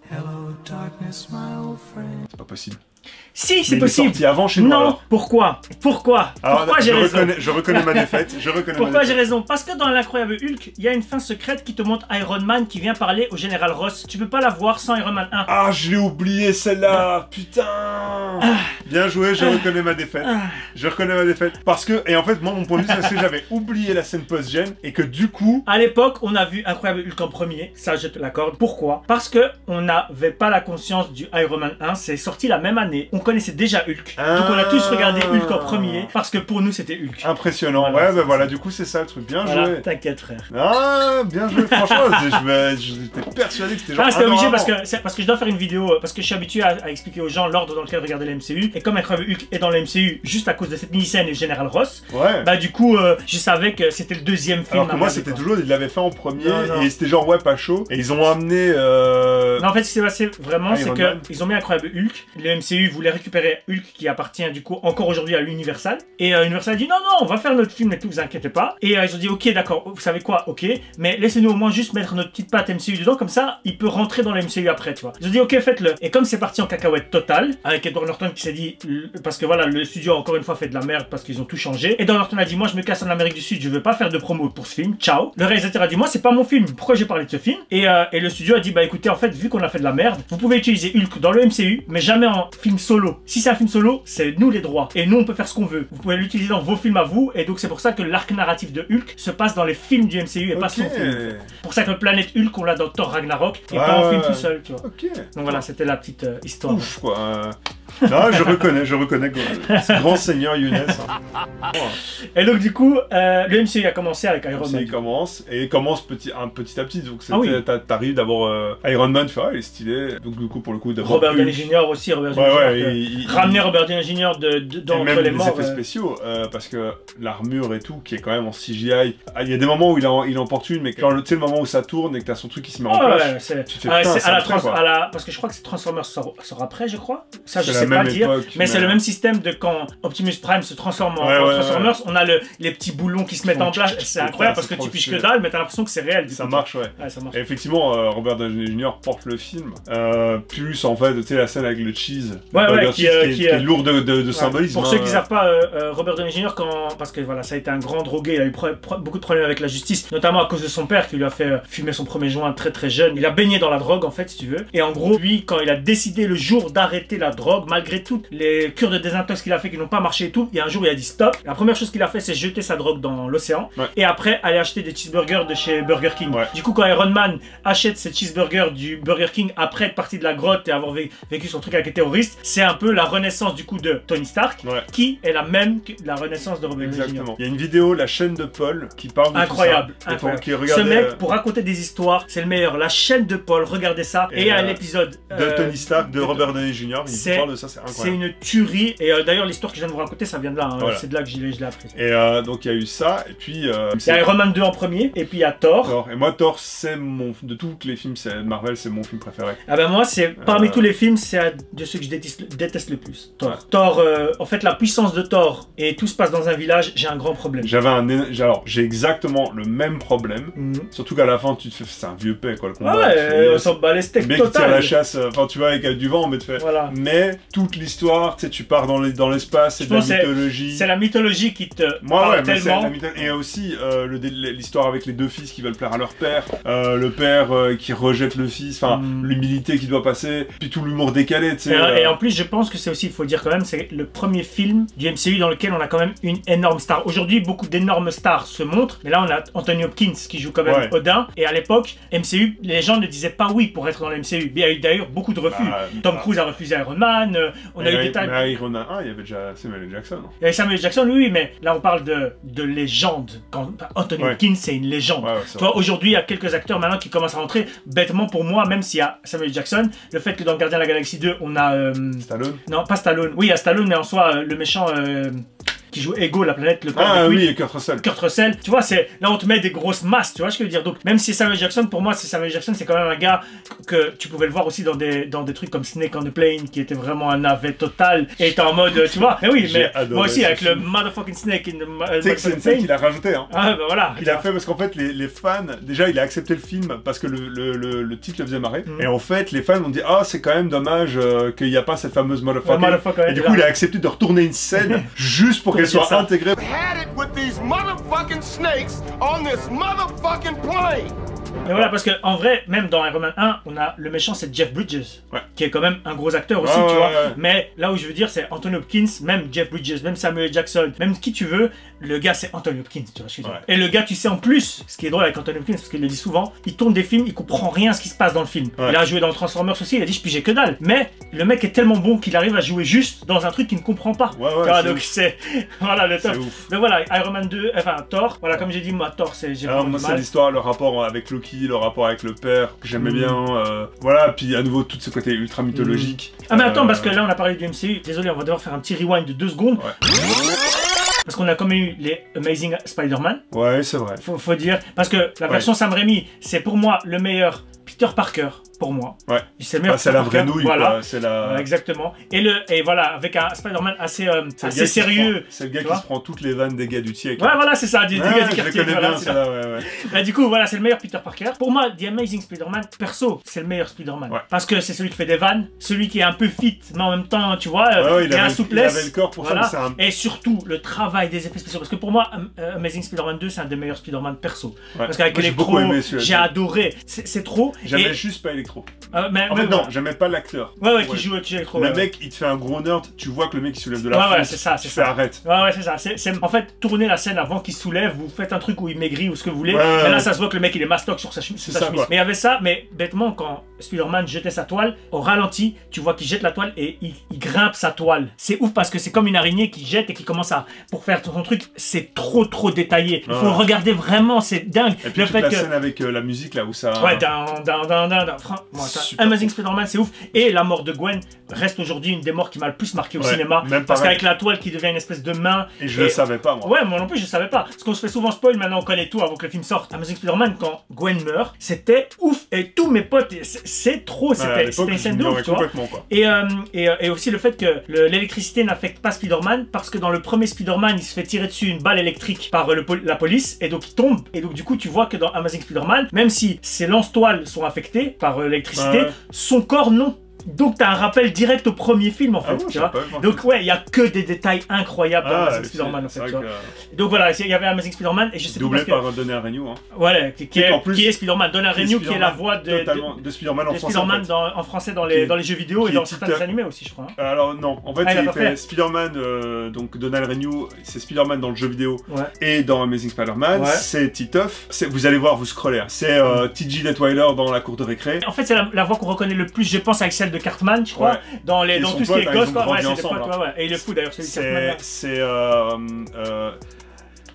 C'est pas possible. Si, c'est possible. Il est sorti avant chez nous. Non, alors. pourquoi Pourquoi alors, Pourquoi j'ai raison reconnais, Je reconnais ma défaite. Je reconnais Pourquoi j'ai raison Parce que dans l'incroyable Hulk, il y a une fin secrète qui te montre Iron Man qui vient parler au général Ross. Tu peux pas la voir sans Iron Man un. Ah, je l'ai oublié celle-là. Putain. Ah. Bien joué, je ah. reconnais ma défaite. Ah. Je reconnais ma défaite. Parce que, et en fait, moi, mon point de vue, c'est parce que j'avais oublié la scène post-gen et que du coup... À l'époque, on a vu Incroyable Hulk en premier. Ça, je te l'accorde. Pourquoi Parce que on n'avait pas la conscience du Iron Man un. C'est sorti la même année. On connaissait déjà Hulk. Ah. Donc on a tous regardé Hulk en premier parce que pour nous c'était Hulk. Impressionnant. Voilà, ouais, bah voilà, du coup c'est ça le truc. Bien voilà, joué. T'inquiète frère. Ah, bien joué. Franchement, j'étais persuadé que c'était genre. Ah, c'était obligé parce que parce que je dois faire une vidéo parce que je suis habitué à, à expliquer aux gens l'ordre dans lequel regarder le M C U et comme Incroyable Hulk est dans le M C U juste à cause de cette mini scène et le général Ross. Ouais. Bah du coup, euh, je savais que c'était le deuxième film. Alors que moi c'était toujours ils l'avaient fait en premier non, non. et c'était genre ouais pas chaud et ils ont amené. Euh... Non en fait ce qui s'est passé vraiment c'est que ils ont mis Incroyable Hulk. Le M C U voulait récupérer Hulk qui appartient du coup encore aujourd'hui à l'Universal et euh, Universal a dit non non on va faire notre film et tout vous inquiétez pas et euh, ils ont dit ok d'accord vous savez quoi ok mais laissez-nous au moins juste mettre notre petite patte M C U dedans comme ça il peut rentrer dans le M C U après tu vois ils ont dit ok faites-le et comme c'est parti en cacahuète totale avec Edward Norton qui s'est dit parce que voilà le studio a encore une fois fait de la merde parce qu'ils ont tout changé Edward Norton a dit moi je me casse en Amérique du Sud je veux pas faire de promo pour ce film ciao le réalisateur a dit moi c'est pas mon film pourquoi j'ai parlé de ce film et, euh, et le studio a dit bah écoutez en fait vu qu'on a fait de la merde vous pouvez utiliser Hulk dans le M C U mais jamais en film solo si c'est un film solo c'est nous les droits. Et nous, on peut faire ce qu'on veut. Vous pouvez l'utiliser dans vos films à vous. Et donc, c'est pour ça que l'arc narratif de Hulk se passe dans les films du M C U et okay. pas son film. C'est pour ça que le planète Hulk, on l'a dans Thor Ragnarok et ah, pas en film tout seul, tu vois. Okay. Donc voilà, c'était la petite euh, histoire. Ouf, quoi. Euh... Non, je reconnais, je reconnais ce grand seigneur Younes. Hein. Et donc, du coup, euh, le M C U a commencé avec Iron Man. Il commence, et il commence petit, un, petit à petit. Donc, ah oui. t'arrives d'abord euh, Iron Man, tu fais, ah, il est stylé. Donc, du coup, pour le coup, de Robert Downey junior aussi, Robert Downey ouais, junior ouais, il, il, ramener Robert Downey junior de, de, d'entre les morts. Les effets euh... spéciaux, euh, parce que l'armure et tout, qui est quand même en C G I, il y a des moments où il en, il en porte une, mais quand tu sais, le moment où ça tourne et que t'as son truc qui se met en oh, place, ouais, c'est tu te fais ah, putain, à la, trans à la Parce que je crois que Transformers sort, sort après, je crois. Ça, je sais pas dire. Époque, mais, mais c'est le même système de quand Optimus Prime se transforme en, ouais, en ouais, Transformers, ouais. on a le, les petits boulons qui se mettent en place. C'est incroyable parce que tu piches que dalle, mais t'as l'impression que c'est réel. Ça marche, ouais. ouais ça marche. Et effectivement, euh, Robert Downey junior porte le film. Euh, plus en fait, tu sais, la scène avec le cheese. Ouais, ouais, qui, cheese, euh, qui, est, qui, qui est lourd de, de, de ouais. symbolisme. Pour hein, ceux qui ne euh... savent pas, euh, Robert Downey junior, quand... parce que voilà, ça a été un grand drogué, il a eu pro pro beaucoup de problèmes avec la justice, notamment à cause de son père qui lui a fait fumer son premier joint très très jeune. Il a baigné dans la drogue en fait, si tu veux. Et en gros, lui, quand il a décidé le jour d'arrêter la drogue, malgré toutes les cures de désintox qu'il a fait qui n'ont pas marché et tout, il y a un jour il a dit stop. La première chose qu'il a fait, c'est jeter sa drogue dans l'océan ouais. et après aller acheter des cheeseburgers de chez Burger King. Ouais. Du coup, quand Iron Man achète ses cheeseburgers du Burger King après être parti de la grotte et avoir vécu son truc avec les terroristes, c'est un peu la renaissance du coup de Tony Stark, ouais. qui est la même que la renaissance de Robert Downey junior. Il y a une vidéo, la chaîne de Paul, qui parle de incroyable, tout ça. incroyable. Qui regardait, ce mec, euh... pour raconter des histoires, c'est le meilleur. La chaîne de Paul, regardez ça. Et, et euh, un épisode de euh, Tony Stark, de, de Robert Downey junior, il parle de ça. ça c'est incroyable. C'est une tuerie, et euh, d'ailleurs l'histoire que je viens de vous raconter, ça vient de là, hein. Voilà. C'est de là que je l'ai appris. Et euh, donc il y a eu ça, et puis... Euh, il y a Iron Man deux en premier, et puis il y a Thor. Thor. Et moi Thor, c'est mon... De tous les films Marvel, c'est mon film préféré. Ah ben moi, c'est parmi euh... tous les films, c'est de ceux que je déteste, déteste le plus. Thor. Ouais. Thor, euh, en fait la puissance de Thor, et tout se passe dans un village, j'ai un grand problème. J'avais un... Alors, j'ai exactement le même problème, mm. surtout qu'à la fin, tu te fais... C'est un vieux paix, quoi, le combat. Ouais, euh, on s'en bat les steaks total. Le mec qui tire la chasse, enfin tu vois, avec du vent, mais tu fais... Voilà. Mais toute l'histoire, tu sais, tu pars dans l'espace, c'est de la mythologie. C'est la mythologie qui te Moi, parle ouais, tellement. Et aussi euh, l'histoire avec les deux fils qui veulent plaire à leur père, euh, le père euh, qui rejette le fils, enfin mm. l'humilité qui doit passer, puis tout l'humour décalé, tu sais. Et, euh... et en plus, je pense que c'est aussi, il faut le dire quand même, c'est le premier film du M C U dans lequel on a quand même une énorme star. Aujourd'hui, beaucoup d'énormes stars se montrent, mais là on a Anthony Hopkins qui joue quand même ouais. Odin, et à l'époque, M C U, les gens ne disaient pas oui pour être dans le M C U. Il y a eu d'ailleurs beaucoup de refus. Bah, Tom bah. Cruise a refusé Iron Man, euh, on mais a eu des tas... Mais Iron Man un, il y avait déjà Samuel Jackson. Hein. Il y avait Samuel Jackson, oui, mais là on parle de, de légende. Quand Anthony ouais. Hopkins, c'est une légende. Ouais, ouais, tu vois, aujourd'hui, il y a quelques acteurs maintenant qui commencent à rentrer. Bêtement pour moi, même s'il y a Samuel Jackson, le fait que dans Gardien de la Galaxie deux, on a... Euh... Stallone. Non, pas Stallone. Oui, il y a Stallone, mais en soi, euh, le méchant... Euh... qui joue Ego, la planète, le Ah oui, et Kurt Russell. Kurt Russell, tu vois, c'est là on te met des grosses masses, tu vois ce que je veux dire. Donc même si Samuel Jackson, pour moi, c'est Samuel Jackson, c'est quand même un gars que tu pouvais le voir aussi dans des dans des trucs comme Snake on the Plane, qui était vraiment un navet total et était en mode, tu vois. Mais oui, mais moi aussi avec le motherfucking Snake in the uh, Tu sais que c'est une scène qu'il a rajouté, hein. Ah bah voilà. Il a fait parce qu'en fait les, les fans, déjà il a accepté le film parce que le, le, le, le titre le faisait marrer. Mm. Et en fait les fans ont dit ah oh, c'est quand même dommage euh, qu'il n'y a pas cette fameuse motherfucking. Ouais, motherfucker, et du coup là. Il a accepté de retourner une scène juste pour qu'elle soit ça. Intégrée. Had it with these motherfucking snakes on this motherfucking plane. Mais voilà, parce que en vrai, même dans Iron Man un, on a le méchant, c'est Jeff Bridges, ouais. qui est quand même un gros acteur aussi, ouais, tu ouais, vois. Ouais. Mais là où je veux dire, c'est Anthony Hopkins, même Jeff Bridges, même Samuel Jackson, même qui tu veux, le gars c'est Anthony Hopkins, tu vois. Je veux dire. Ouais. Et le gars, tu sais, en plus, ce qui est drôle avec Anthony Hopkins, parce qu'il le dit souvent, il tourne des films, il comprend rien à ce qui se passe dans le film. Ouais. Il a joué dans Transformers aussi, il a dit je pigeais que dalle. Mais le mec est tellement bon qu'il arrive à jouer juste dans un truc qu'il ne comprend pas. Ouais, ouais, vois, donc c'est voilà le top. Donc voilà, Iron Man deux, enfin Thor. Voilà, comme j'ai dit, moi Thor, c'est j'ai Alors moi c'est l'histoire, le rapport avec Loki, le rapport avec le père que j'aimais mmh. bien, euh, voilà, puis à nouveau tout ce côté ultra mythologique. Mmh. Ah mais attends, euh... parce que là on a parlé du M C U, désolé, on va devoir faire un petit rewind de deux secondes. Ouais. Parce qu'on a quand même eu les Amazing Spider-Man. Ouais, c'est vrai. Faut, faut dire, parce que la version ouais. Sam Raimi, c'est pour moi le meilleur Peter Parker. Pour moi. Ouais. C'est le meilleur. Ah, c'est la vraie nouille, voilà. C'est la... Voilà, exactement. Et, le, et voilà, avec un Spider-Man assez, euh, assez sérieux. C'est le gars qui se prend toutes les vannes des gars du siècle. Ouais, voilà, c'est ça, des, ouais, des gars du quartier. Je les connais voilà, bien, ça, là, ouais, ouais. Bah, du coup, voilà, c'est le meilleur Peter Parker. Pour moi, The Amazing Spider-Man, perso, c'est le meilleur Spider-Man. Ouais. Parce que c'est celui qui fait des vannes, celui qui est un peu fit, mais en même temps, tu vois, ouais, ouais, il, il a un souplesse. Il avait le corps pour voilà. ça, mais un... Et surtout, le travail des effets spéciaux. Parce que pour moi, euh, Amazing Spider-Man deux, c'est un des meilleurs Spider-Man perso. Ouais. Parce qu'avec Electro, j'ai adoré. C'est trop. J'aimais et... juste pas Electro. Euh, mais, en fait, non, j'aimais pas l'acteur. Ouais, ouais, qui joue qui Electro. Le ouais, mec, il te fait un gros nerd, tu vois que le mec il soulève de la ouais, fonce, ouais, c'est ça, c'est ça. Arrête. Ouais, ouais, c'est ça. C'est en fait tourner la scène avant qu'il soulève, vous faites un truc où il maigrit ou ce que vous voulez. Ouais, mais là, ouais. ça se voit que le mec il est mastoc sur sa, chemise. Sa ça, chemise. Mais il y avait ça, mais bêtement, quand Spider-Man jetait sa toile, au ralenti, tu vois qu'il jette la toile et il, il grimpe sa toile. C'est ouf parce que c'est comme une araignée qui jette et qui commence à. Pour faire son truc, c'est trop, trop détaillé. Il faut ouais. regarder vraiment, c'est dingue. Et puis le toute fait la que... scène avec euh, la musique là où ça. Ouais, down, down, down, down, down. Bon, Amazing Spider-Man, c'est ouf. Et la mort de Gwen reste aujourd'hui une des morts qui m'a le plus marqué au ouais, cinéma. Parce qu'avec la toile qui devient une espèce de main. Et je et... le savais pas, moi. Ouais, moi non plus, je savais pas. Parce qu'on se fait souvent spoil, maintenant on connaît tout avant que le film sorte. Amazing Spider-Man, quand Gwen meurt, c'était ouf. Et tous mes potes, c'est trop. C'était ouais, une scène de ouf, tu vois. Quoi. Et, euh, et, et aussi le fait que l'électricité n'affecte pas Spider-Man, parce que dans le premier Spider-Man, il se fait tirer dessus une balle électrique par le, la police, et donc il tombe. Et donc du coup, tu vois que dans Amazing Spider-Man, même si ses lance-toiles sont affectées par l'électricité, ouais. son corps non. Donc t'as un rappel direct au premier film en fait, ah bon, tu vois. Pas, donc ouais, il y a que des détails incroyables dans ah, Amazing Spider-Man en fait, tu vois. Que... Donc voilà, il y avait Amazing Spider-Man et je sais doublé plus parce par que... Donald Renew, hein. Voilà, qui, qui, est, plus, qui est Spider-Man, Donald Renew qui est la voix de, de, de Spider-Man en français. Spider-Man en, en français dans les, dans les jeux vidéo et dans certains animés aussi, je crois. Hein. Alors non, en fait, ah, il, il fait, fait. Spider-Man, euh, donc Donald Renew, c'est Spider-Man dans le jeu vidéo ouais. et dans Amazing Spider-Man, ouais. c'est Titeuf. Vous allez voir, vous scrollez, c'est euh, T J Detweiler dans la cour de récré. En fait, c'est la, la voix qu'on reconnaît le plus, je pense, avec celle de Cartman, je crois. Dans, les, dans tout ce qui est gosse, quoi. Ouais, c'est des potes, ouais, ouais. Et il est fou d'ailleurs, celui de Cartman. C'est. Euh, euh,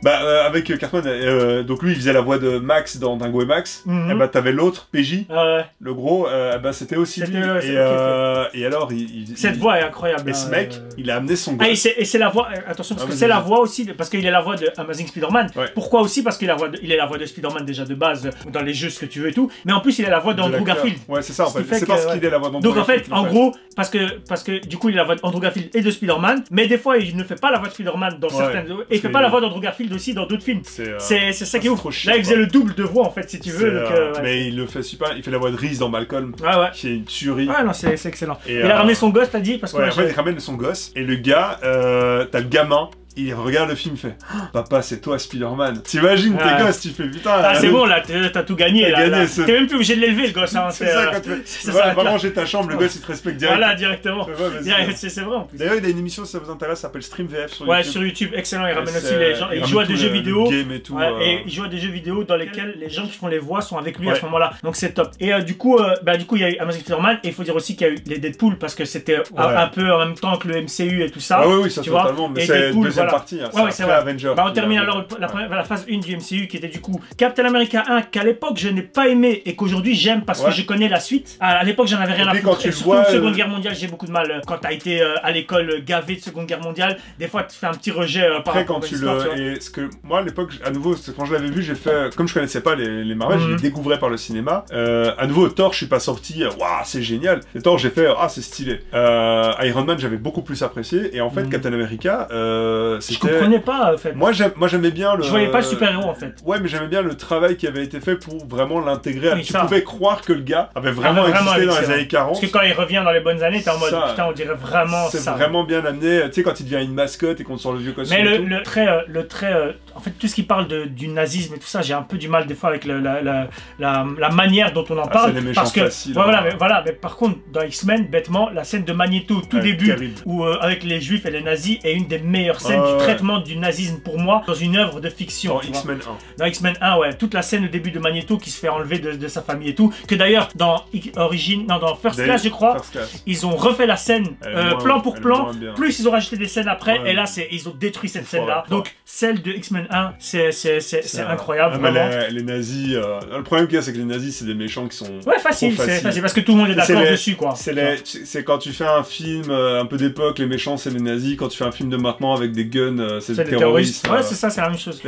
Bah, euh, avec euh, Cartman, euh, donc lui, il faisait la voix de Max dans Dingo et Max. Mm-hmm. Et bah, t'avais l'autre, P J, ah ouais. le gros, euh, bah, c'était aussi lui. Euh, et, euh, et alors, il, il, Cette il... voix est incroyable. Et ce mec, euh... il a amené son gosse. Ah, et c'est la voix, attention, parce ah, que c'est la voix aussi, de, parce qu'il est la voix de Amazing Spider-Man. Ouais. Pourquoi aussi? Parce qu'il est la voix de, il est la voix de Spider-Man déjà de base, dans les jeux, ce que tu veux et tout. Mais en plus, il est la voix d'Andrew Garfield. Ouais, c'est ça, en fait. C'est parce qu'il est la voix d'Andrew Garfield. Donc, en fait, en gros, parce que, parce que du coup, il est la voix d'Andrew Garfield et de Spider-Man, mais des fois, il ne fait pas la voix de Spider-Man dans certaines. Et il fait pas la voix d'Andrew Garfield aussi dans d'autres films. C'est ça qui est ouf. Là, il faisait le double de voix, en fait, si tu veux. Mais il le fait super. Il fait la voix de Reese dans Malcolm. Ah ouais. Qui est une tuerie. Ouais, non, c'est excellent. Il a ramené son gosse, t'as dit? Parce que ouais, après, il ramène son gosse. Et le gars, euh, t'as le gamin. Il regarde le film, il fait oh, papa, c'est toi Spider-Man. T'imagines ah. tes gosses, tu fais putain. Ah, c'est bon là, t'as tout gagné. T'as gagné. T'es même plus obligé de l'élever le gosse. Hein, c'est ça, quand tu fais. Va ranger ta chambre, le gosse il te respecte direct. Voilà, directement. C'est vrai en plus. D'ailleurs, il a une émission, si ça vous intéresse, ça s'appelle Stream V F sur YouTube. Ouais, sur YouTube, excellent. Il ramène aussi les gens. Il joue à des jeux vidéo. Et il joue à des jeux vidéo dans lesquels les gens qui font les voix sont avec lui à ce moment-là. Donc c'est top. Et du coup, du coup, il y a eu Amazing Spider-Man. Et il faut dire aussi qu'il y a eu les Deadpool parce que c'était un peu en même temps que le M C U et tout ça. Ah oui, oui, ça totalement. Mais c'est deuxième partie. Avengers. Bah, on termine alors la, première, la phase un du M C U qui était du coup Captain America un qu'à l'époque je n'ai pas aimé et qu'aujourd'hui j'aime parce ouais. que je connais la suite. À, à l'époque j'en avais rien à foutre. Et surtout vois, Seconde euh... Guerre mondiale j'ai beaucoup de mal. Quand t'as été euh, à l'école gavé de Seconde Guerre mondiale, des fois tu fais un petit rejet euh, par Après quand tu histoire, le... Et ce que moi à l'époque, à nouveau, quand je l'avais vu, j'ai fait... Comme je connaissais pas les, les Marvel, mm -hmm. je les découvrais par le cinéma. Euh, à nouveau Thor, je suis pas sorti, waouh c'est génial. Et Thor j'ai fait, ah c'est stylé. Euh, Iron Man j'avais beaucoup plus apprécié. Et en fait mm -hmm. Captain America, euh, c'était... Je comprenais pas en fait. Moi j'aimais bien le... Je voyais pas le super-héros en fait. Ouais mais j'aimais bien le travail qui avait été fait pour vraiment l'intégrer. Oui, tu ça. pouvais croire que le gars avait vraiment, ah, vraiment existé dans les années quarante. Parce que quand il revient dans les bonnes années, t'es en mode ça. Putain on dirait vraiment ça. C'est vraiment bien amené, tu sais quand il devient une mascotte et qu'on sort le vieux costume. Mais le, le trait, euh, le trait euh, en fait tout ce qui parle de, du nazisme et tout ça, j'ai un peu du mal des fois avec le, la, la, la, la manière dont on en parle. Ah, parce que faciles, voilà, mais, voilà, mais par contre dans X-Men, bêtement, la scène de Magneto tout ouais, début, terrible. où euh, avec les juifs et les nazis est une des meilleures scènes oh, du ouais. traitement du nazisme pour moi dans une œuvre de fiction. Dans X-Men un. Dans X-Men un, ouais. Toute la scène au début de Magneto qui se fait enlever de, de sa famille et tout. Que d'ailleurs, dans Origine, non, dans First Class, je crois, ils ont refait la scène euh, moins, plan pour plan. Plus ils ont rajouté des scènes après. Ouais, et là, ils ont détruit cette scène-là. Donc, celle de X-Men un, c'est incroyable. Ah, vraiment. Les, les nazis, euh, le problème qu'il y a, c'est que les nazis, c'est des méchants qui sont. Ouais, facile, c'est facile. Parce que tout le monde est d'accord dessus, quoi. C'est quand tu fais un film euh, un peu d'époque, les méchants, c'est les nazis. Quand tu fais un film de maintenant avec des guns, euh, c'est des terroristes. Ouais, c'est ça, c'est la même chose.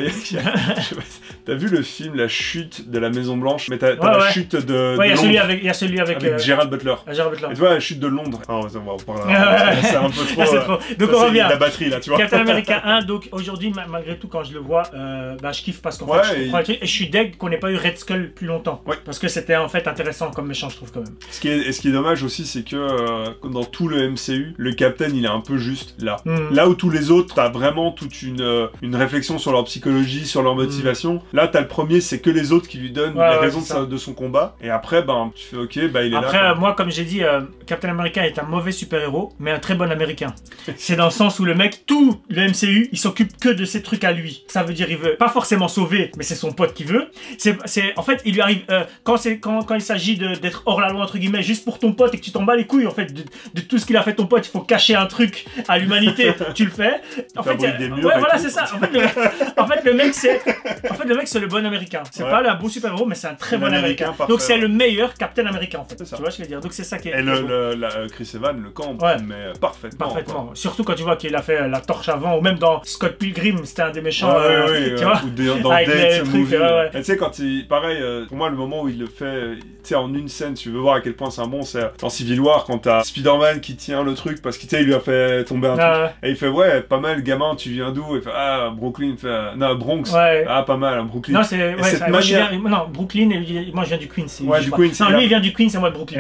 T'as vu le film La Chute de la Maison Blanche? Mais t'as ouais, la ouais. chute de. Ouais, il y a celui avec, y a celui avec, avec euh... Gerard Butler. Ah, Gerard Butler. Et tu vois la chute de Londres. Ah, on va en parler. C'est un peu trop. Ah, trop. Donc on revient. La batterie là, tu vois. Captain America un, donc aujourd'hui, malgré tout, quand je le vois, euh, bah, je kiffe parce qu'en ouais, fait, je comprends et... le truc. Et je suis deg qu'on n'ait pas eu Red Skull plus longtemps. Ouais. Parce que c'était en fait intéressant comme méchant, je trouve quand même. Ce qui est, et ce qui est dommage aussi, c'est que euh, dans tout le M C U, le Captain, il est un peu juste là. Mm. Là où tous les autres, t'as vraiment toute une, euh, une réflexion sur leur psychologie, sur leur motivation. Mm. Là, t'as le premier, c'est que les autres qui lui donnent ouais, les ouais, raisons de, sa, de son combat. Et après, ben, tu fais ok, bah il est après, là. Après, moi, comme j'ai dit, euh, Captain America est un mauvais super-héros, mais un très bon américain. C'est dans le sens où le mec, tout le M C U, il s'occupe que de ses trucs à lui. Ça veut dire, il veut pas forcément sauver, mais c'est son pote qui veut. C'est, en fait, il lui arrive, euh, quand, quand, quand il s'agit d'être hors la loi, entre guillemets, juste pour ton pote et que tu t'en bats les couilles, en fait, de, de tout ce qu'il a fait ton pote, il faut cacher un truc à l'humanité, tu le fais. En fait, des murs ouais, voilà, c'est ça. En fait, le, en fait, le mec, c'est en fait, le mec, c'est le bon américain. C'est ouais. pas un beau super-héros, mais c'est un très un bon américain. américain. Donc, c'est le meilleur Captain America, en fait. Tu vois ce que je veux dire? Donc, c'est ça qui est. Et le, le, la, Chris Evans, le camp, ouais. mais parfaitement. Parfaitement. Quoi. Surtout quand tu vois qu'il a fait la torche avant, ou même dans Scott Pilgrim, c'était un des méchants. Ouais, euh, oui, tu euh, vois? Ou dans Date Movie. Ouais, ouais. Tu sais, quand il. Pareil, euh, pour moi, le moment où il le fait, tu sais, en une scène, tu veux voir à quel point c'est un bon, c'est dans Civil War, quand t'as Spider-Man qui tient le truc parce qu'il lui a fait tomber un ah, truc. Ouais. Et il fait, ouais, pas mal, gamin, tu viens d'où? Il fait, ah, Brooklyn, il fait, non, Bronx. Ouais. Ah, pas mal, Brooklyn. Non, c'est. Ouais, cette manière... viens... Non, Brooklyn, et moi je viens du Queens. Ouais, du Queens. Non, lui il vient du Queens, c'est moi de Brooklyn.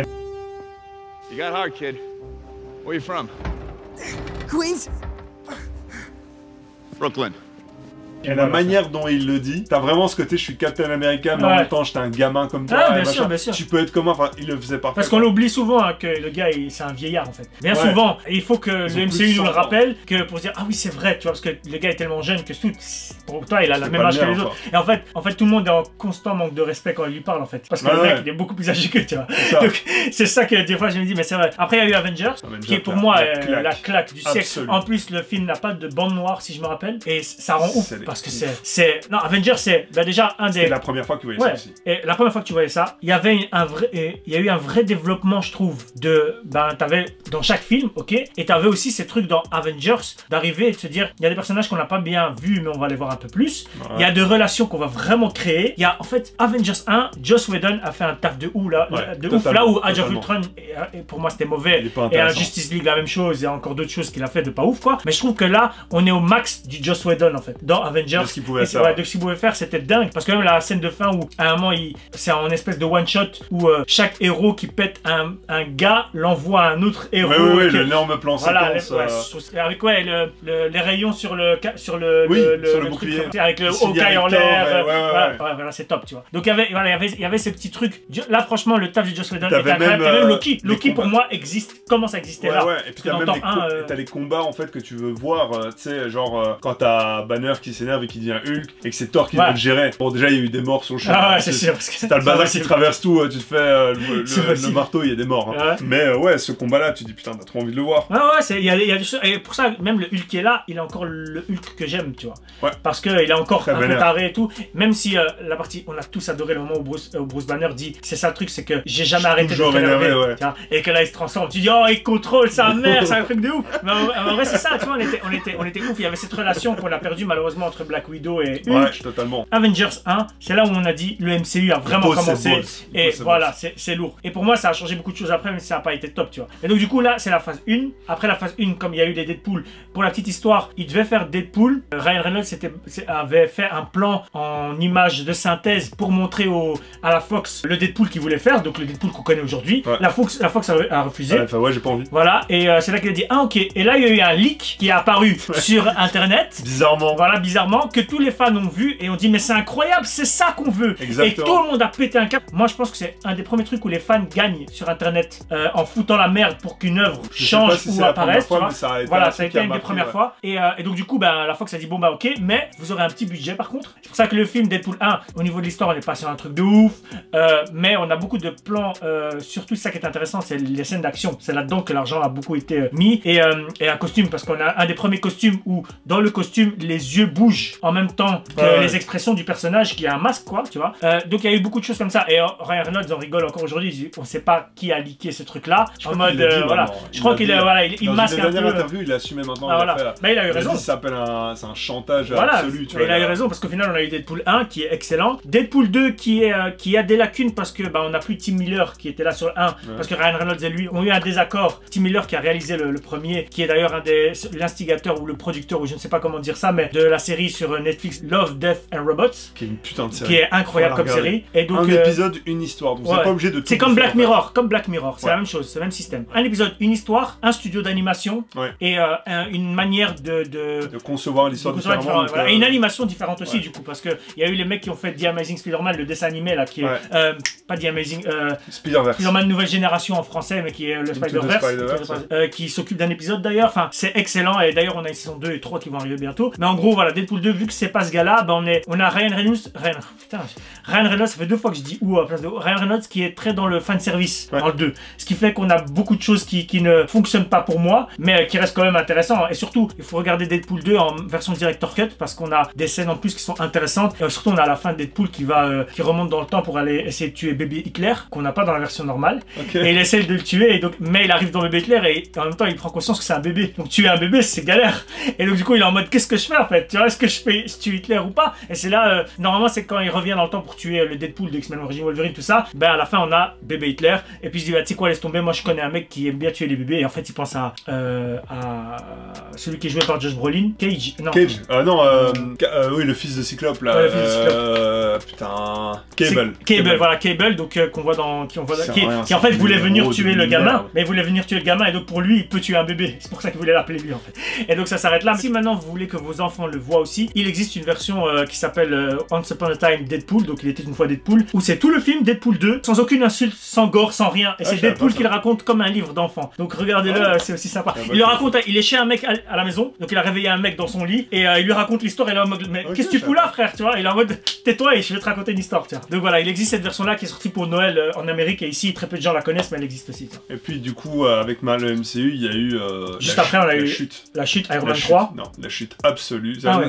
You got hard, kid. Where you from? Queens. Brooklyn. Et la manière dont il le dit, t'as vraiment ce côté, je suis Captain America, mais ouais. en même temps, j'étais un gamin comme toi. Ah, bien sûr, bien sûr. Tu peux être comme moi, enfin, il le faisait parfaitement. Parce qu'on oublie souvent hein, que le gars, c'est un vieillard en fait. Bien ouais. souvent, et il faut que le M C U nous le rappelle, que pour se dire, ah oui, c'est vrai, tu vois, parce que le gars est tellement jeune que tout, pour toi, il a la même âge que les autres. Et en fait, en fait, tout le monde est en constant manque de respect quand il lui parle en fait. Parce que ouais, le mec, ouais. il est beaucoup plus âgé que tu vois. Donc, c'est ça que des fois, je me dis, mais c'est vrai. Après, il y a eu Avengers, Avengers qui est pour la, moi la, euh, claque. la claque du siècle. Absolument. En plus, le film n'a pas de bande noire, si je me rappelle. Et ça rend ouf. parce que c'est, c'est, non, Avengers, c'est bah, déjà un des. C'était la première fois que tu voyais ouais. ça aussi. Et la première fois que tu voyais ça, il y avait un vrai, il y a eu un vrai développement, je trouve, de, ben, t'avais dans chaque film, ok, et t'avais aussi ces trucs dans Avengers d'arriver et de se dire, il y a des personnages qu'on n'a pas bien vus, mais on va les voir un peu plus. Il ouais. y a des relations qu'on va vraiment créer. Il y a, en fait, Avengers un, Joss Whedon a fait un taf de ouf là, ouais, de ouf là où Age of Ultron, et, et pour moi c'était mauvais, et un Justice League la même chose, et encore d'autres choses qu'il a fait de pas ouf quoi. Mais je trouve que là, on est au max du Joss Whedon en fait, dans Avengers. De ce qu'il pouvait faire. Ouais, de ce qu'il pouvait faire, c'était dingue. Parce que même la scène de fin où à un moment, il, c'est en espèce de one shot où euh, chaque héros qui pète un, un gars l'envoie à un autre héros. Oui, oui, oui, qui... l'énorme plan voilà, séquence. Les, ouais, euh... Avec ouais, le, le, les rayons sur le sur le, oui, le, sur le, le bouclier, truc, avec le Hawkeye en l'air. Ouais, ouais, voilà, ouais. ouais, voilà, c'est top, tu vois. Donc il y avait, voilà, il y avait, il y avait ces petits trucs. Là, franchement, le taf de Joss Whedon était incroyable. Et même Loki, Loki pour moi existe, commence à exister ouais, là. Ouais. Et puis t'as même les, un, euh... les combats en fait que tu veux voir, euh, tu sais, genre euh, quand t'as Banner qui s'énerve et qui devient Hulk et que c'est Thor qui ouais. doit le gérer. Bon, déjà il y a eu des morts sur le champ. Ah ouais, c'est sûr. Parce que t'as le bazar qui traverse tout, tu te fais euh, le, le, le marteau, il y a des morts. Hein. Ouais. Mais euh, ouais, ce combat-là, tu dis putain, t'as trop envie de le voir. Ouais, ouais, il y a, y a des choses. Et pour ça, même le Hulk qui est là, il est encore le Hulk que j'aime, tu vois. Ouais. Parce qu'il est encore très un peu taré et tout. Même si euh, la partie, on a tous adoré le moment où Bruce, euh, Bruce Banner dit c'est ça le truc, c'est que j'ai jamais arrêté de m'énerver. Ouais. Et que là, il se transforme. Tu dis oh, il contrôle sa mère, c'est un truc de ouf. Mais en, en vrai, c'est ça, tu vois, on était, on, était, on était ouf. Il y avait cette relation qu'on a perdue malheureusement entre Black Widow et Hulk. Ouais, totalement. Avengers un, c'est là où on a dit le M C U a vraiment commencé. Et voilà, c'est lourd. Et pour moi, ça a changé beaucoup de choses après, mais ça n'a pas été top, tu vois. Et donc, du coup, là, c'est la phase un. Après la phase un, comme il y a eu les Deadpool, pour la petite histoire, il devait faire Deadpool. Ryan Reynolds était, avait fait un plan en image de synthèse pour montrer au, à la Fox le Deadpool qu'il voulait faire, donc le Deadpool qu'on connaît aujourd'hui. Ouais. La Fox, la Fox a, a refusé. Enfin, ouais, j'ai pas envie. Voilà, et euh, c'est là qu'il a dit ah ok. Et là, il y a eu un leak qui est apparu ouais. sur internet. Bizarrement. Voilà, bizarrement, que tous les fans ont vu et ont dit mais c'est incroyable, c'est ça qu'on veut. Exactement. Et tout le monde a pété un cap. Moi, je pense que c'est un des premiers trucs où les fans gagnent sur internet euh, en foutant la merde pour qu'une œuvre je change si ou apparaisse. Fois, ça a été voilà, ça a été une marqué, des premières ouais. fois. Et, euh, et donc, du coup, bah, la Fox a dit bon, bah, ok, mais vous aurez un petit budget par contre. C'est pour ça que le film Deadpool un, au niveau de l'histoire, on n'est pas sur un truc de ouf, euh, mais on a beaucoup de plans. Euh, surtout, ça qui est intéressant, c'est les scènes d'action. C'est là-dedans que l'argent a beaucoup été euh, mis. Et, euh, et un costume, parce qu'on a un des premiers costumes où, dans le costume, les yeux bougent en même temps que ouais, les ouais. expressions du personnage qui a un masque, quoi, tu vois. Euh, donc, il y a eu beaucoup de choses comme ça. Et euh, Ryan Reynolds en rigole encore aujourd'hui. On sait pas qui a leaké ce truc-là. En mode, euh, voilà. Je crois qu'il voilà, il, il masque un peu. Dans une interview, il a assumé maintenant. Ah, voilà. il, a fait, mais il a eu raison. Il, ça s'appelle un, c'est un chantage voilà. absolu. Tu vois, il a eu raison parce qu'au final, on a eu Deadpool un qui est excellent. Deadpool deux qui, est, euh, qui a des lacunes parce que bah, on n'a plus Tim Miller qui était là sur le un. Ouais. Parce que Ryan Reynolds et lui ont eu un désaccord. Tim Miller qui a réalisé le, le premier, qui est d'ailleurs un des l'instigateur ou le producteur ou je ne sais pas comment dire ça, mais de la série sur Netflix Love, Death and Robots. Qui est une putain de série. Qui est incroyable comme série. Et donc, un euh, épisode, une histoire. Donc ouais. c'est pas obligé de tout. C'est comme Black Mirror. Comme Black Mirror. C'est ouais. la même chose. C'est le même système. Un épisode, une histoire, un studio d'animation ouais. et euh, un, une manière de, de, de concevoir l'histoire différemment. différemment voilà. euh... Et une animation différente aussi ouais. du coup parce que il y a eu les mecs qui ont fait The Amazing Spider-Man, le dessin animé là qui est ouais. euh, pas The Amazing euh, Spider-Verse. Spider-Man nouvelle génération en français mais qui est le Spider-Verse Spider euh, qui s'occupe d'un épisode d'ailleurs. Enfin c'est excellent et d'ailleurs on a une saison deux et trois qui vont arriver bientôt. Mais en gros voilà Deadpool deux vu que c'est pas ce gars-là, ben on est on a Ryan Reynolds Ryan putain Ryan Reynolds ça fait deux fois que je dis ou à place de Ryan Reynolds qui est très dans le fan service ouais. dans le deux. Ce qui fait qu'on a beaucoup de choses qui, qui ne fonctionnent pas pour moi mais qui restent quand même intéressantes et surtout il faut regarder Deadpool deux en version director cut parce qu'on a des scènes en plus qui sont intéressantes et surtout on a la fin de Deadpool qui va euh, qui remonte dans le temps pour aller essayer de tuer bébé Hitler qu'on n'a pas dans la version normale okay. et il essaie de le tuer et donc mais il arrive dans bébé Hitler et en même temps il prend conscience que c'est un bébé donc tuer un bébé c'est galère et donc du coup il est en mode qu'est-ce que je fais en fait tu vois est-ce que je fais je tue Hitler ou pas et c'est là euh, normalement c'est quand il revient dans le temps pour tuer le Deadpool de X-Men Origins Wolverine tout ça ben à la fin on a bébé Hitler et puis je dis bah tu sais quoi laisse tomber moi je connais un mec qui aime bien tuer les bébés et en fait il pense à euh, à celui qui est joué par Josh Brolin Cage non Cage euh, non euh, euh, oui le fils de Cyclope là ouais, le fils de Cyclope. Euh, putain Cable. Cable Cable voilà Cable donc euh, qu'on voit dans qui on voit qui, rien, qui en fait voulait venir tuer le gamin merde. mais il voulait venir tuer le gamin et donc pour lui il peut tuer un bébé c'est pour ça qu'il voulait l'appeler lui en fait et donc ça s'arrête là mais si maintenant vous voulez que vos enfants le voient aussi il existe une version euh, qui s'appelle euh, Once Upon a Time Deadpool donc il était une fois Deadpool où c'est tout le film Deadpool deux sans aucune insulte sans gore sans rien et ah, c'est Deadpool qui le raconte comme un livre d'enfant donc regardez-le ah, c'est aussi sympa ah, bah, il le raconte il est chez un mec à, à la maison donc il a réveillé un mec dans son lit et euh, il lui raconte l'histoire et il est en mode mais okay, qu'est-ce que tu fous là frère tu vois il est en mode tais-toi et je vais te raconter une histoire tiens donc voilà il existe cette version là qui est sortie pour Noël euh, en Amérique et ici très peu de gens la connaissent mais elle existe aussi tiens. Et puis du coup euh, avec ma, le M C U il y a eu euh, juste après on a eu chute la chute Iron Man trois non la chute absolue ah, ouais.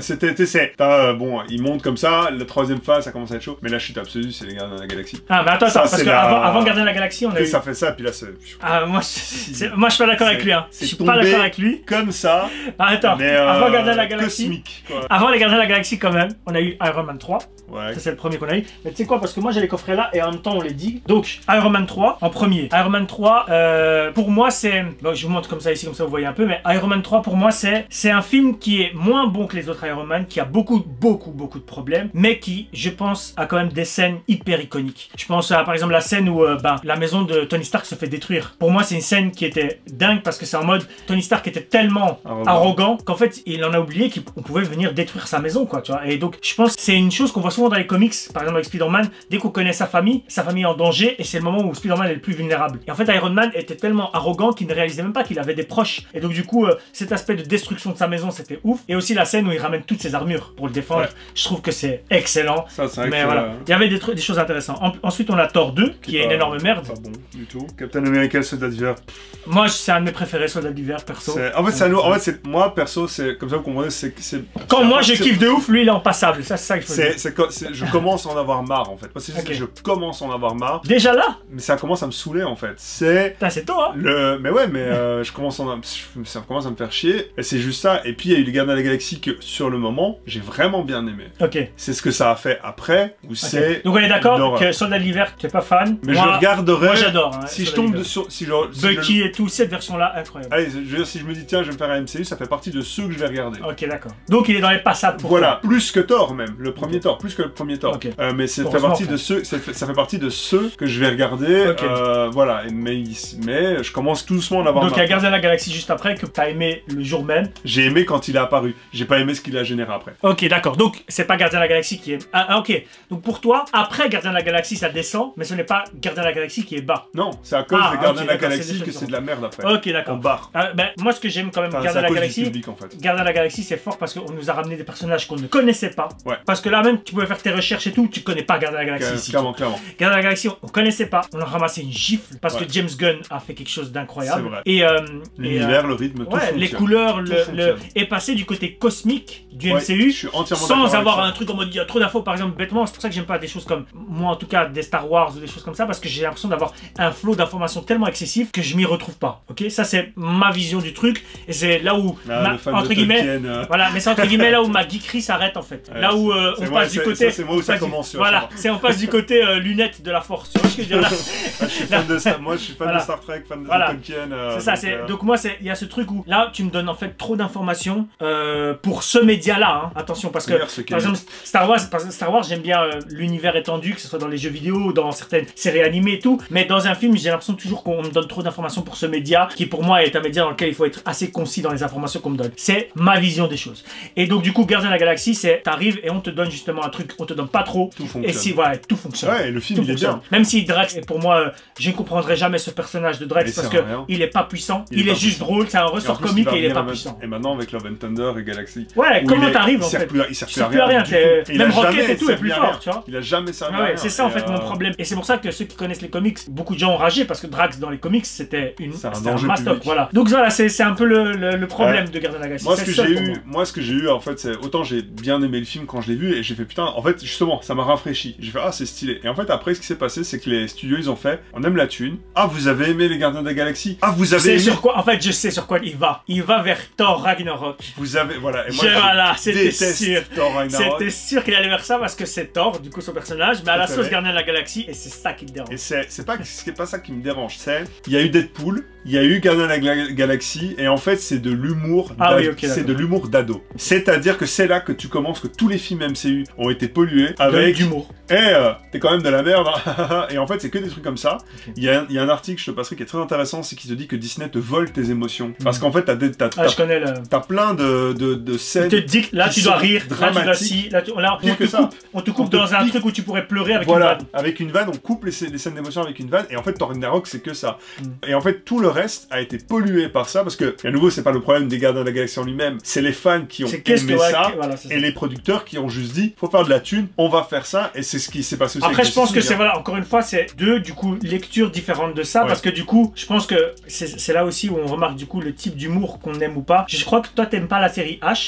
c'était, c'est, euh, bon, il monte comme ça, la troisième phase, ça commence à être chaud, mais la chute absolue, c'est les Gardiens de la Galaxie. Ah, mais attends, attends, parce qu'avant avant Gardiens de la Galaxie, on a et eu... ça fait ça, puis là, c'est... Ah, moi, je, moi, je suis pas d'accord avec lui, hein. Je suis pas d'accord avec lui. Comme ça. Ah, attends, mais, euh, avant Gardiens de la Galaxie... Cosmique, quoi. Avant les Gardiens de la Galaxie, quand même, on a eu Iron Man trois. Ouais. Ça, c'est le premier qu'on a eu. Mais tu sais quoi, parce que moi, j'ai les coffrets là, et en même temps, on les dit. Donc, Iron Man trois, en premier. Iron Man trois, euh, pour moi, c'est... Bon, je vous montre comme ça ici, comme ça, vous voyez un peu, mais Iron Man trois, pour moi, c'est c'est un film qui est moins bon que les autres Iron Man, qui a beaucoup, beaucoup, beaucoup de problèmes, mais qui, je pense, a quand même des scènes hyper iconiques. Je pense à, par exemple, la scène où euh, bah, la maison de Tony Stark se fait détruire. Pour moi, c'est une scène qui était dingue, parce que c'est en mode, Tony Stark était tellement arrogant, arrogant qu'en fait, il en a oublié qu'on pouvait venir détruire sa maison, quoi, tu vois. Et donc, je pense que c'est une chose qu'on voit souvent dans les comics, par exemple avec Spider-Man, dès qu'on connaît sa famille, sa famille est en danger, et c'est le moment où Spider-Man est le plus vulnérable. Et en fait, Iron Man était tellement arrogant qu'il ne réalisait même pas qu'il avait des proches. Et donc, du coup, euh, cet aspect de destruction de sa maison, c'était ouf. Et aussi la scène où il ramène toutes ses armures pour le défendre. Ouais. Je trouve que c'est excellent. Ça, c'est Mais voilà, il y avait des, des choses intéressantes. En, ensuite, on a Thor deux, qui, qui est pas, une énorme merde. Pas bon du tout. Captain America, Soldat d'hiver. Moi, c'est un de mes préférés, Soldat d'hiver, perso. En fait, c'est en fait, moi, perso, c'est comme ça, vous comprenez, c'est... Quand moi, je kiffe de ouf, lui, il est impassable. Ça, c'est ça qu'il faut dire. C'est, je commence à en avoir marre, en fait. Parce que okay. je commence à en avoir marre. Déjà là? Mais ça commence à me saouler, en fait. C'est... C'est tôt, hein? Le... Mais ouais, mais euh, je commence à en... ça commence à me faire chier. Et c'est juste ça. Et puis, il y a eu les Gardiens de la Galaxie que, sur le moment, j'ai vraiment bien aimé. Ok. C'est ce que ça a fait après, où okay. c'est... Donc on est d'accord que Soldat d'hiver, tu n'es pas fan. Mais moi, je regarderai... Moi, j'adore. Hein, si je tombe de sur... Si genre, si Bucky je... et tout, cette version-là, incroyable. Allez, je veux dire, si je me dis, tiens, je vais me faire un M C U, ça fait partie de ceux que je vais regarder. Ok, d'accord. Donc il est dans les passables pour Voilà, toi. Plus que Thor, même. Le premier okay. Thor, plus que le premier Thor. Okay. Euh, mais ça fait partie de ceux... Ça fait, ça fait partie de ceux que je vais regarder. Okay. Euh, voilà. Mais, mais je commence tout doucement à en avoir marre. Donc il y a Gardien de la Galaxie juste après, que tu as aimé le jour même. J'ai aimé quand il est apparu. J'ai pas aimé ce qu'il a généré après. Ok, d'accord. Donc c'est pas Gardien de la Galaxie qui est... Ah, ok. Donc pour toi, après Gardien de la Galaxie, ça descend, mais ce n'est pas Gardien de la Galaxie qui est bas. Non, c'est à cause ah, de Gardien okay, de la Galaxie que c'est de la merde après. Ok, d'accord. On barre. Euh, ben, moi, ce que j'aime quand même enfin, Gardien de la Galaxie, public, en fait. Gardien de la Galaxie, c'est fort parce qu'on nous a ramené des personnages qu'on ne connaissait pas. Ouais. Parce que là même, tu pouvais faire tes recherches et tout, tu connais pas Gardien de la Galaxie. Qu ici, clairement, clairement. Gardien de la Galaxie, on, on connaissait pas. On a ramassé une gifle parce ouais. que James Gunn a fait quelque chose d'incroyable. C'est vrai. Et euh, l'univers, euh, le rythme, tout ouais, fonctionne. les couleurs, le, le... et passer du côté cosmique du ouais, M C U je suis entièrement sans avoir un truc en mode il y a trop d'infos. Par exemple, bêtement, c'est pour ça que j'aime pas des choses comme moi en tout cas des Star Wars ou des choses comme ça parce que j'ai l'impression d'avoir un flot d'informations tellement excessif que je m'y retrouve pas. Ok, ça c'est ma vision du truc et c'est là où ah, ma, entre guillemets, Tolkien, euh... voilà, mais c'est entre guillemets là où ma geekerie s'arrête en fait. Ouais, là où euh, on moi, passe du côté, c'est moi où ça commence. Du, voilà, c'est on passe du côté euh, lunettes de la Force. Tu vois ce que je veux dire là? ah, je suis fan de Star, moi je suis fan voilà. de Star Trek, fan de voilà. Tolkien. Euh, c'est ça, c'est euh... donc moi c'est il y a ce truc où là tu me donnes en fait trop d'informations euh, pour ce média-là. Hein. Attention parce que par exemple Star Wars, Star Wars j'aime bien euh, l'univers étendu, que ce soit dans les jeux vidéo, dans certaines séries animées et tout, mais dans un film j'ai l'impression toujours qu'on me donne trop d'informations pour ce média qui pour moi est un média dans lequel il faut être assez concis dans les informations qu'on me donne. C'est ma vision des choses. Et donc du coup Gardien de la Galaxie c'est t'arrives et on te donne justement un truc, on te donne pas trop. Tout fonctionne. Et si voilà tout fonctionne. Ouais, et le film tout il fonctionne. Est bien. Même si Drax pour moi euh, je ne comprendrai jamais ce personnage de Drax parce que rien. il est pas puissant, il, il est, est juste puissant. drôle, c'est un ressort et comique et il est pas puissant. Et maintenant avec Love and Thunder et Galaxy. Ouais, comment t'arrives en fait? Il sert plus à rien. Même Rocket et tout est plus fort, tu vois. Il a jamais servi à rien. C'est ça en fait mon problème. Et c'est pour ça que ceux qui connaissent les comics, beaucoup de gens ont ragé parce que Drax dans les comics c'était une un mastoc, voilà. Donc voilà, c'est un peu le problème de Gardien de la Galaxie. Moi ce que j'ai eu, moi ce que j'ai eu en fait c'est autant j'ai bien aimé le film quand je l'ai vu et j'ai fait putain en fait justement ça m'a rafraîchi. J'ai fait ah c'est stylé. Et en fait après ce qui s'est passé c'est que les studios ils ont fait on aime la thune. Ah vous avez aimé les Gardiens de la Galaxie. Ah vous avez aimé sur quoi en fait je sais sur quoi il va. Il va vers Thor Ragnarok. Vous avez voilà et moi je, voilà c'était sûr. C'était sûr qu'il allait vers ça parce que c'est Thor du coup son personnage mais à la sauce Gardien de la Galaxie et c'est ça qui me dérange. Et c'est pas c'est pas ça qui me dérange. C'est il y a eu Deadpool, il y a eu Gardien de la Galaxie et en fait c'est de l'humour ah, oui, okay, c'est de l'humour d'ado. C'est-à-dire que c'est là que tu commences que tous les films M C U ont été pollués avec d'humour. Eh euh, t'es quand même de la merde hein. Et en fait c'est que des trucs comme ça. Okay. Il y a, il y a un article je te passerai qui est très intéressant, c'est qu'il te dit que Disney te vole tes émotions. Mmh. Parce qu'en fait t'as t'as ah, je connais le... t'as plein de, de, de scènes. Il te dit que là tu dois rire, là tu dois si, là, tu... là on, te coupe, on te coupe on dans te un pique. truc où tu pourrais pleurer avec voilà, une vanne. Avec une vanne, on coupe les, les scènes d'émotion avec une vanne et en fait Thor Ragnarok c'est que ça. Mmh. Et en fait tout le reste a été pollué par ça parce que à nouveau c'est pas le problème des Gardiens de la Galaxie en lui-même, c'est les fans qui ont aimé que, ouais, ça voilà, et ça. Les producteurs qui ont juste dit faut faire de la thune, on va faire ça et c'est ce qui s'est passé aussi. Après je pense que c'est voilà encore une fois c'est deux du coup lectures différentes de ça ouais. Parce que du coup je pense que c'est là aussi où on remarque du coup le type d'humour qu'on aime ou pas. Je crois que toi t'aimes pas la série H. J'ai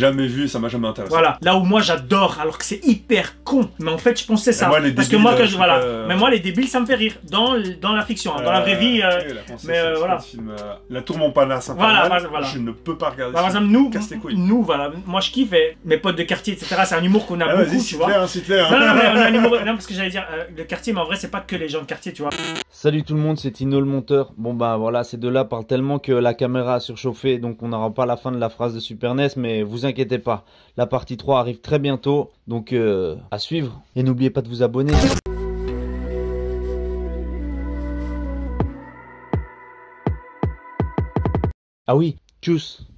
jamais vu et ça m'a jamais intéressé. Voilà, là où moi j'adore, alors que c'est hyper con, mais en fait je pensais ça. Moi, les parce débiles, que moi, quand euh, je, voilà, euh... mais moi les débiles ça me fait rire dans, dans la fiction, hein, dans la vraie vie. Euh, oui, la mais euh, voilà. Film, euh, la Tour Montparnasse, voilà, voilà, voilà. Je ne peux pas regarder. Bah, par ça. exemple, nous, Casse les couilles. nous, voilà, moi je kiffe et mes potes de quartier, et cetera. C'est un humour qu'on a ah, beaucoup, tu vois. Clair, c'est clair. Non, non, mais on a un humour. Non, parce que j'allais dire euh, le quartier, mais en vrai c'est pas que les gens de quartier, tu vois. Salut tout le monde, c'est Tino le monteur. Bon bah voilà, ces deux-là parlent tellement que la caméra a surchauffé, donc on n'aura pas la fin de la phrase de Super N E S, mais vous inquiétez pas, la partie trois arrive très bientôt, donc euh, à suivre. Et n'oubliez pas de vous abonner. Ah oui, tchuss.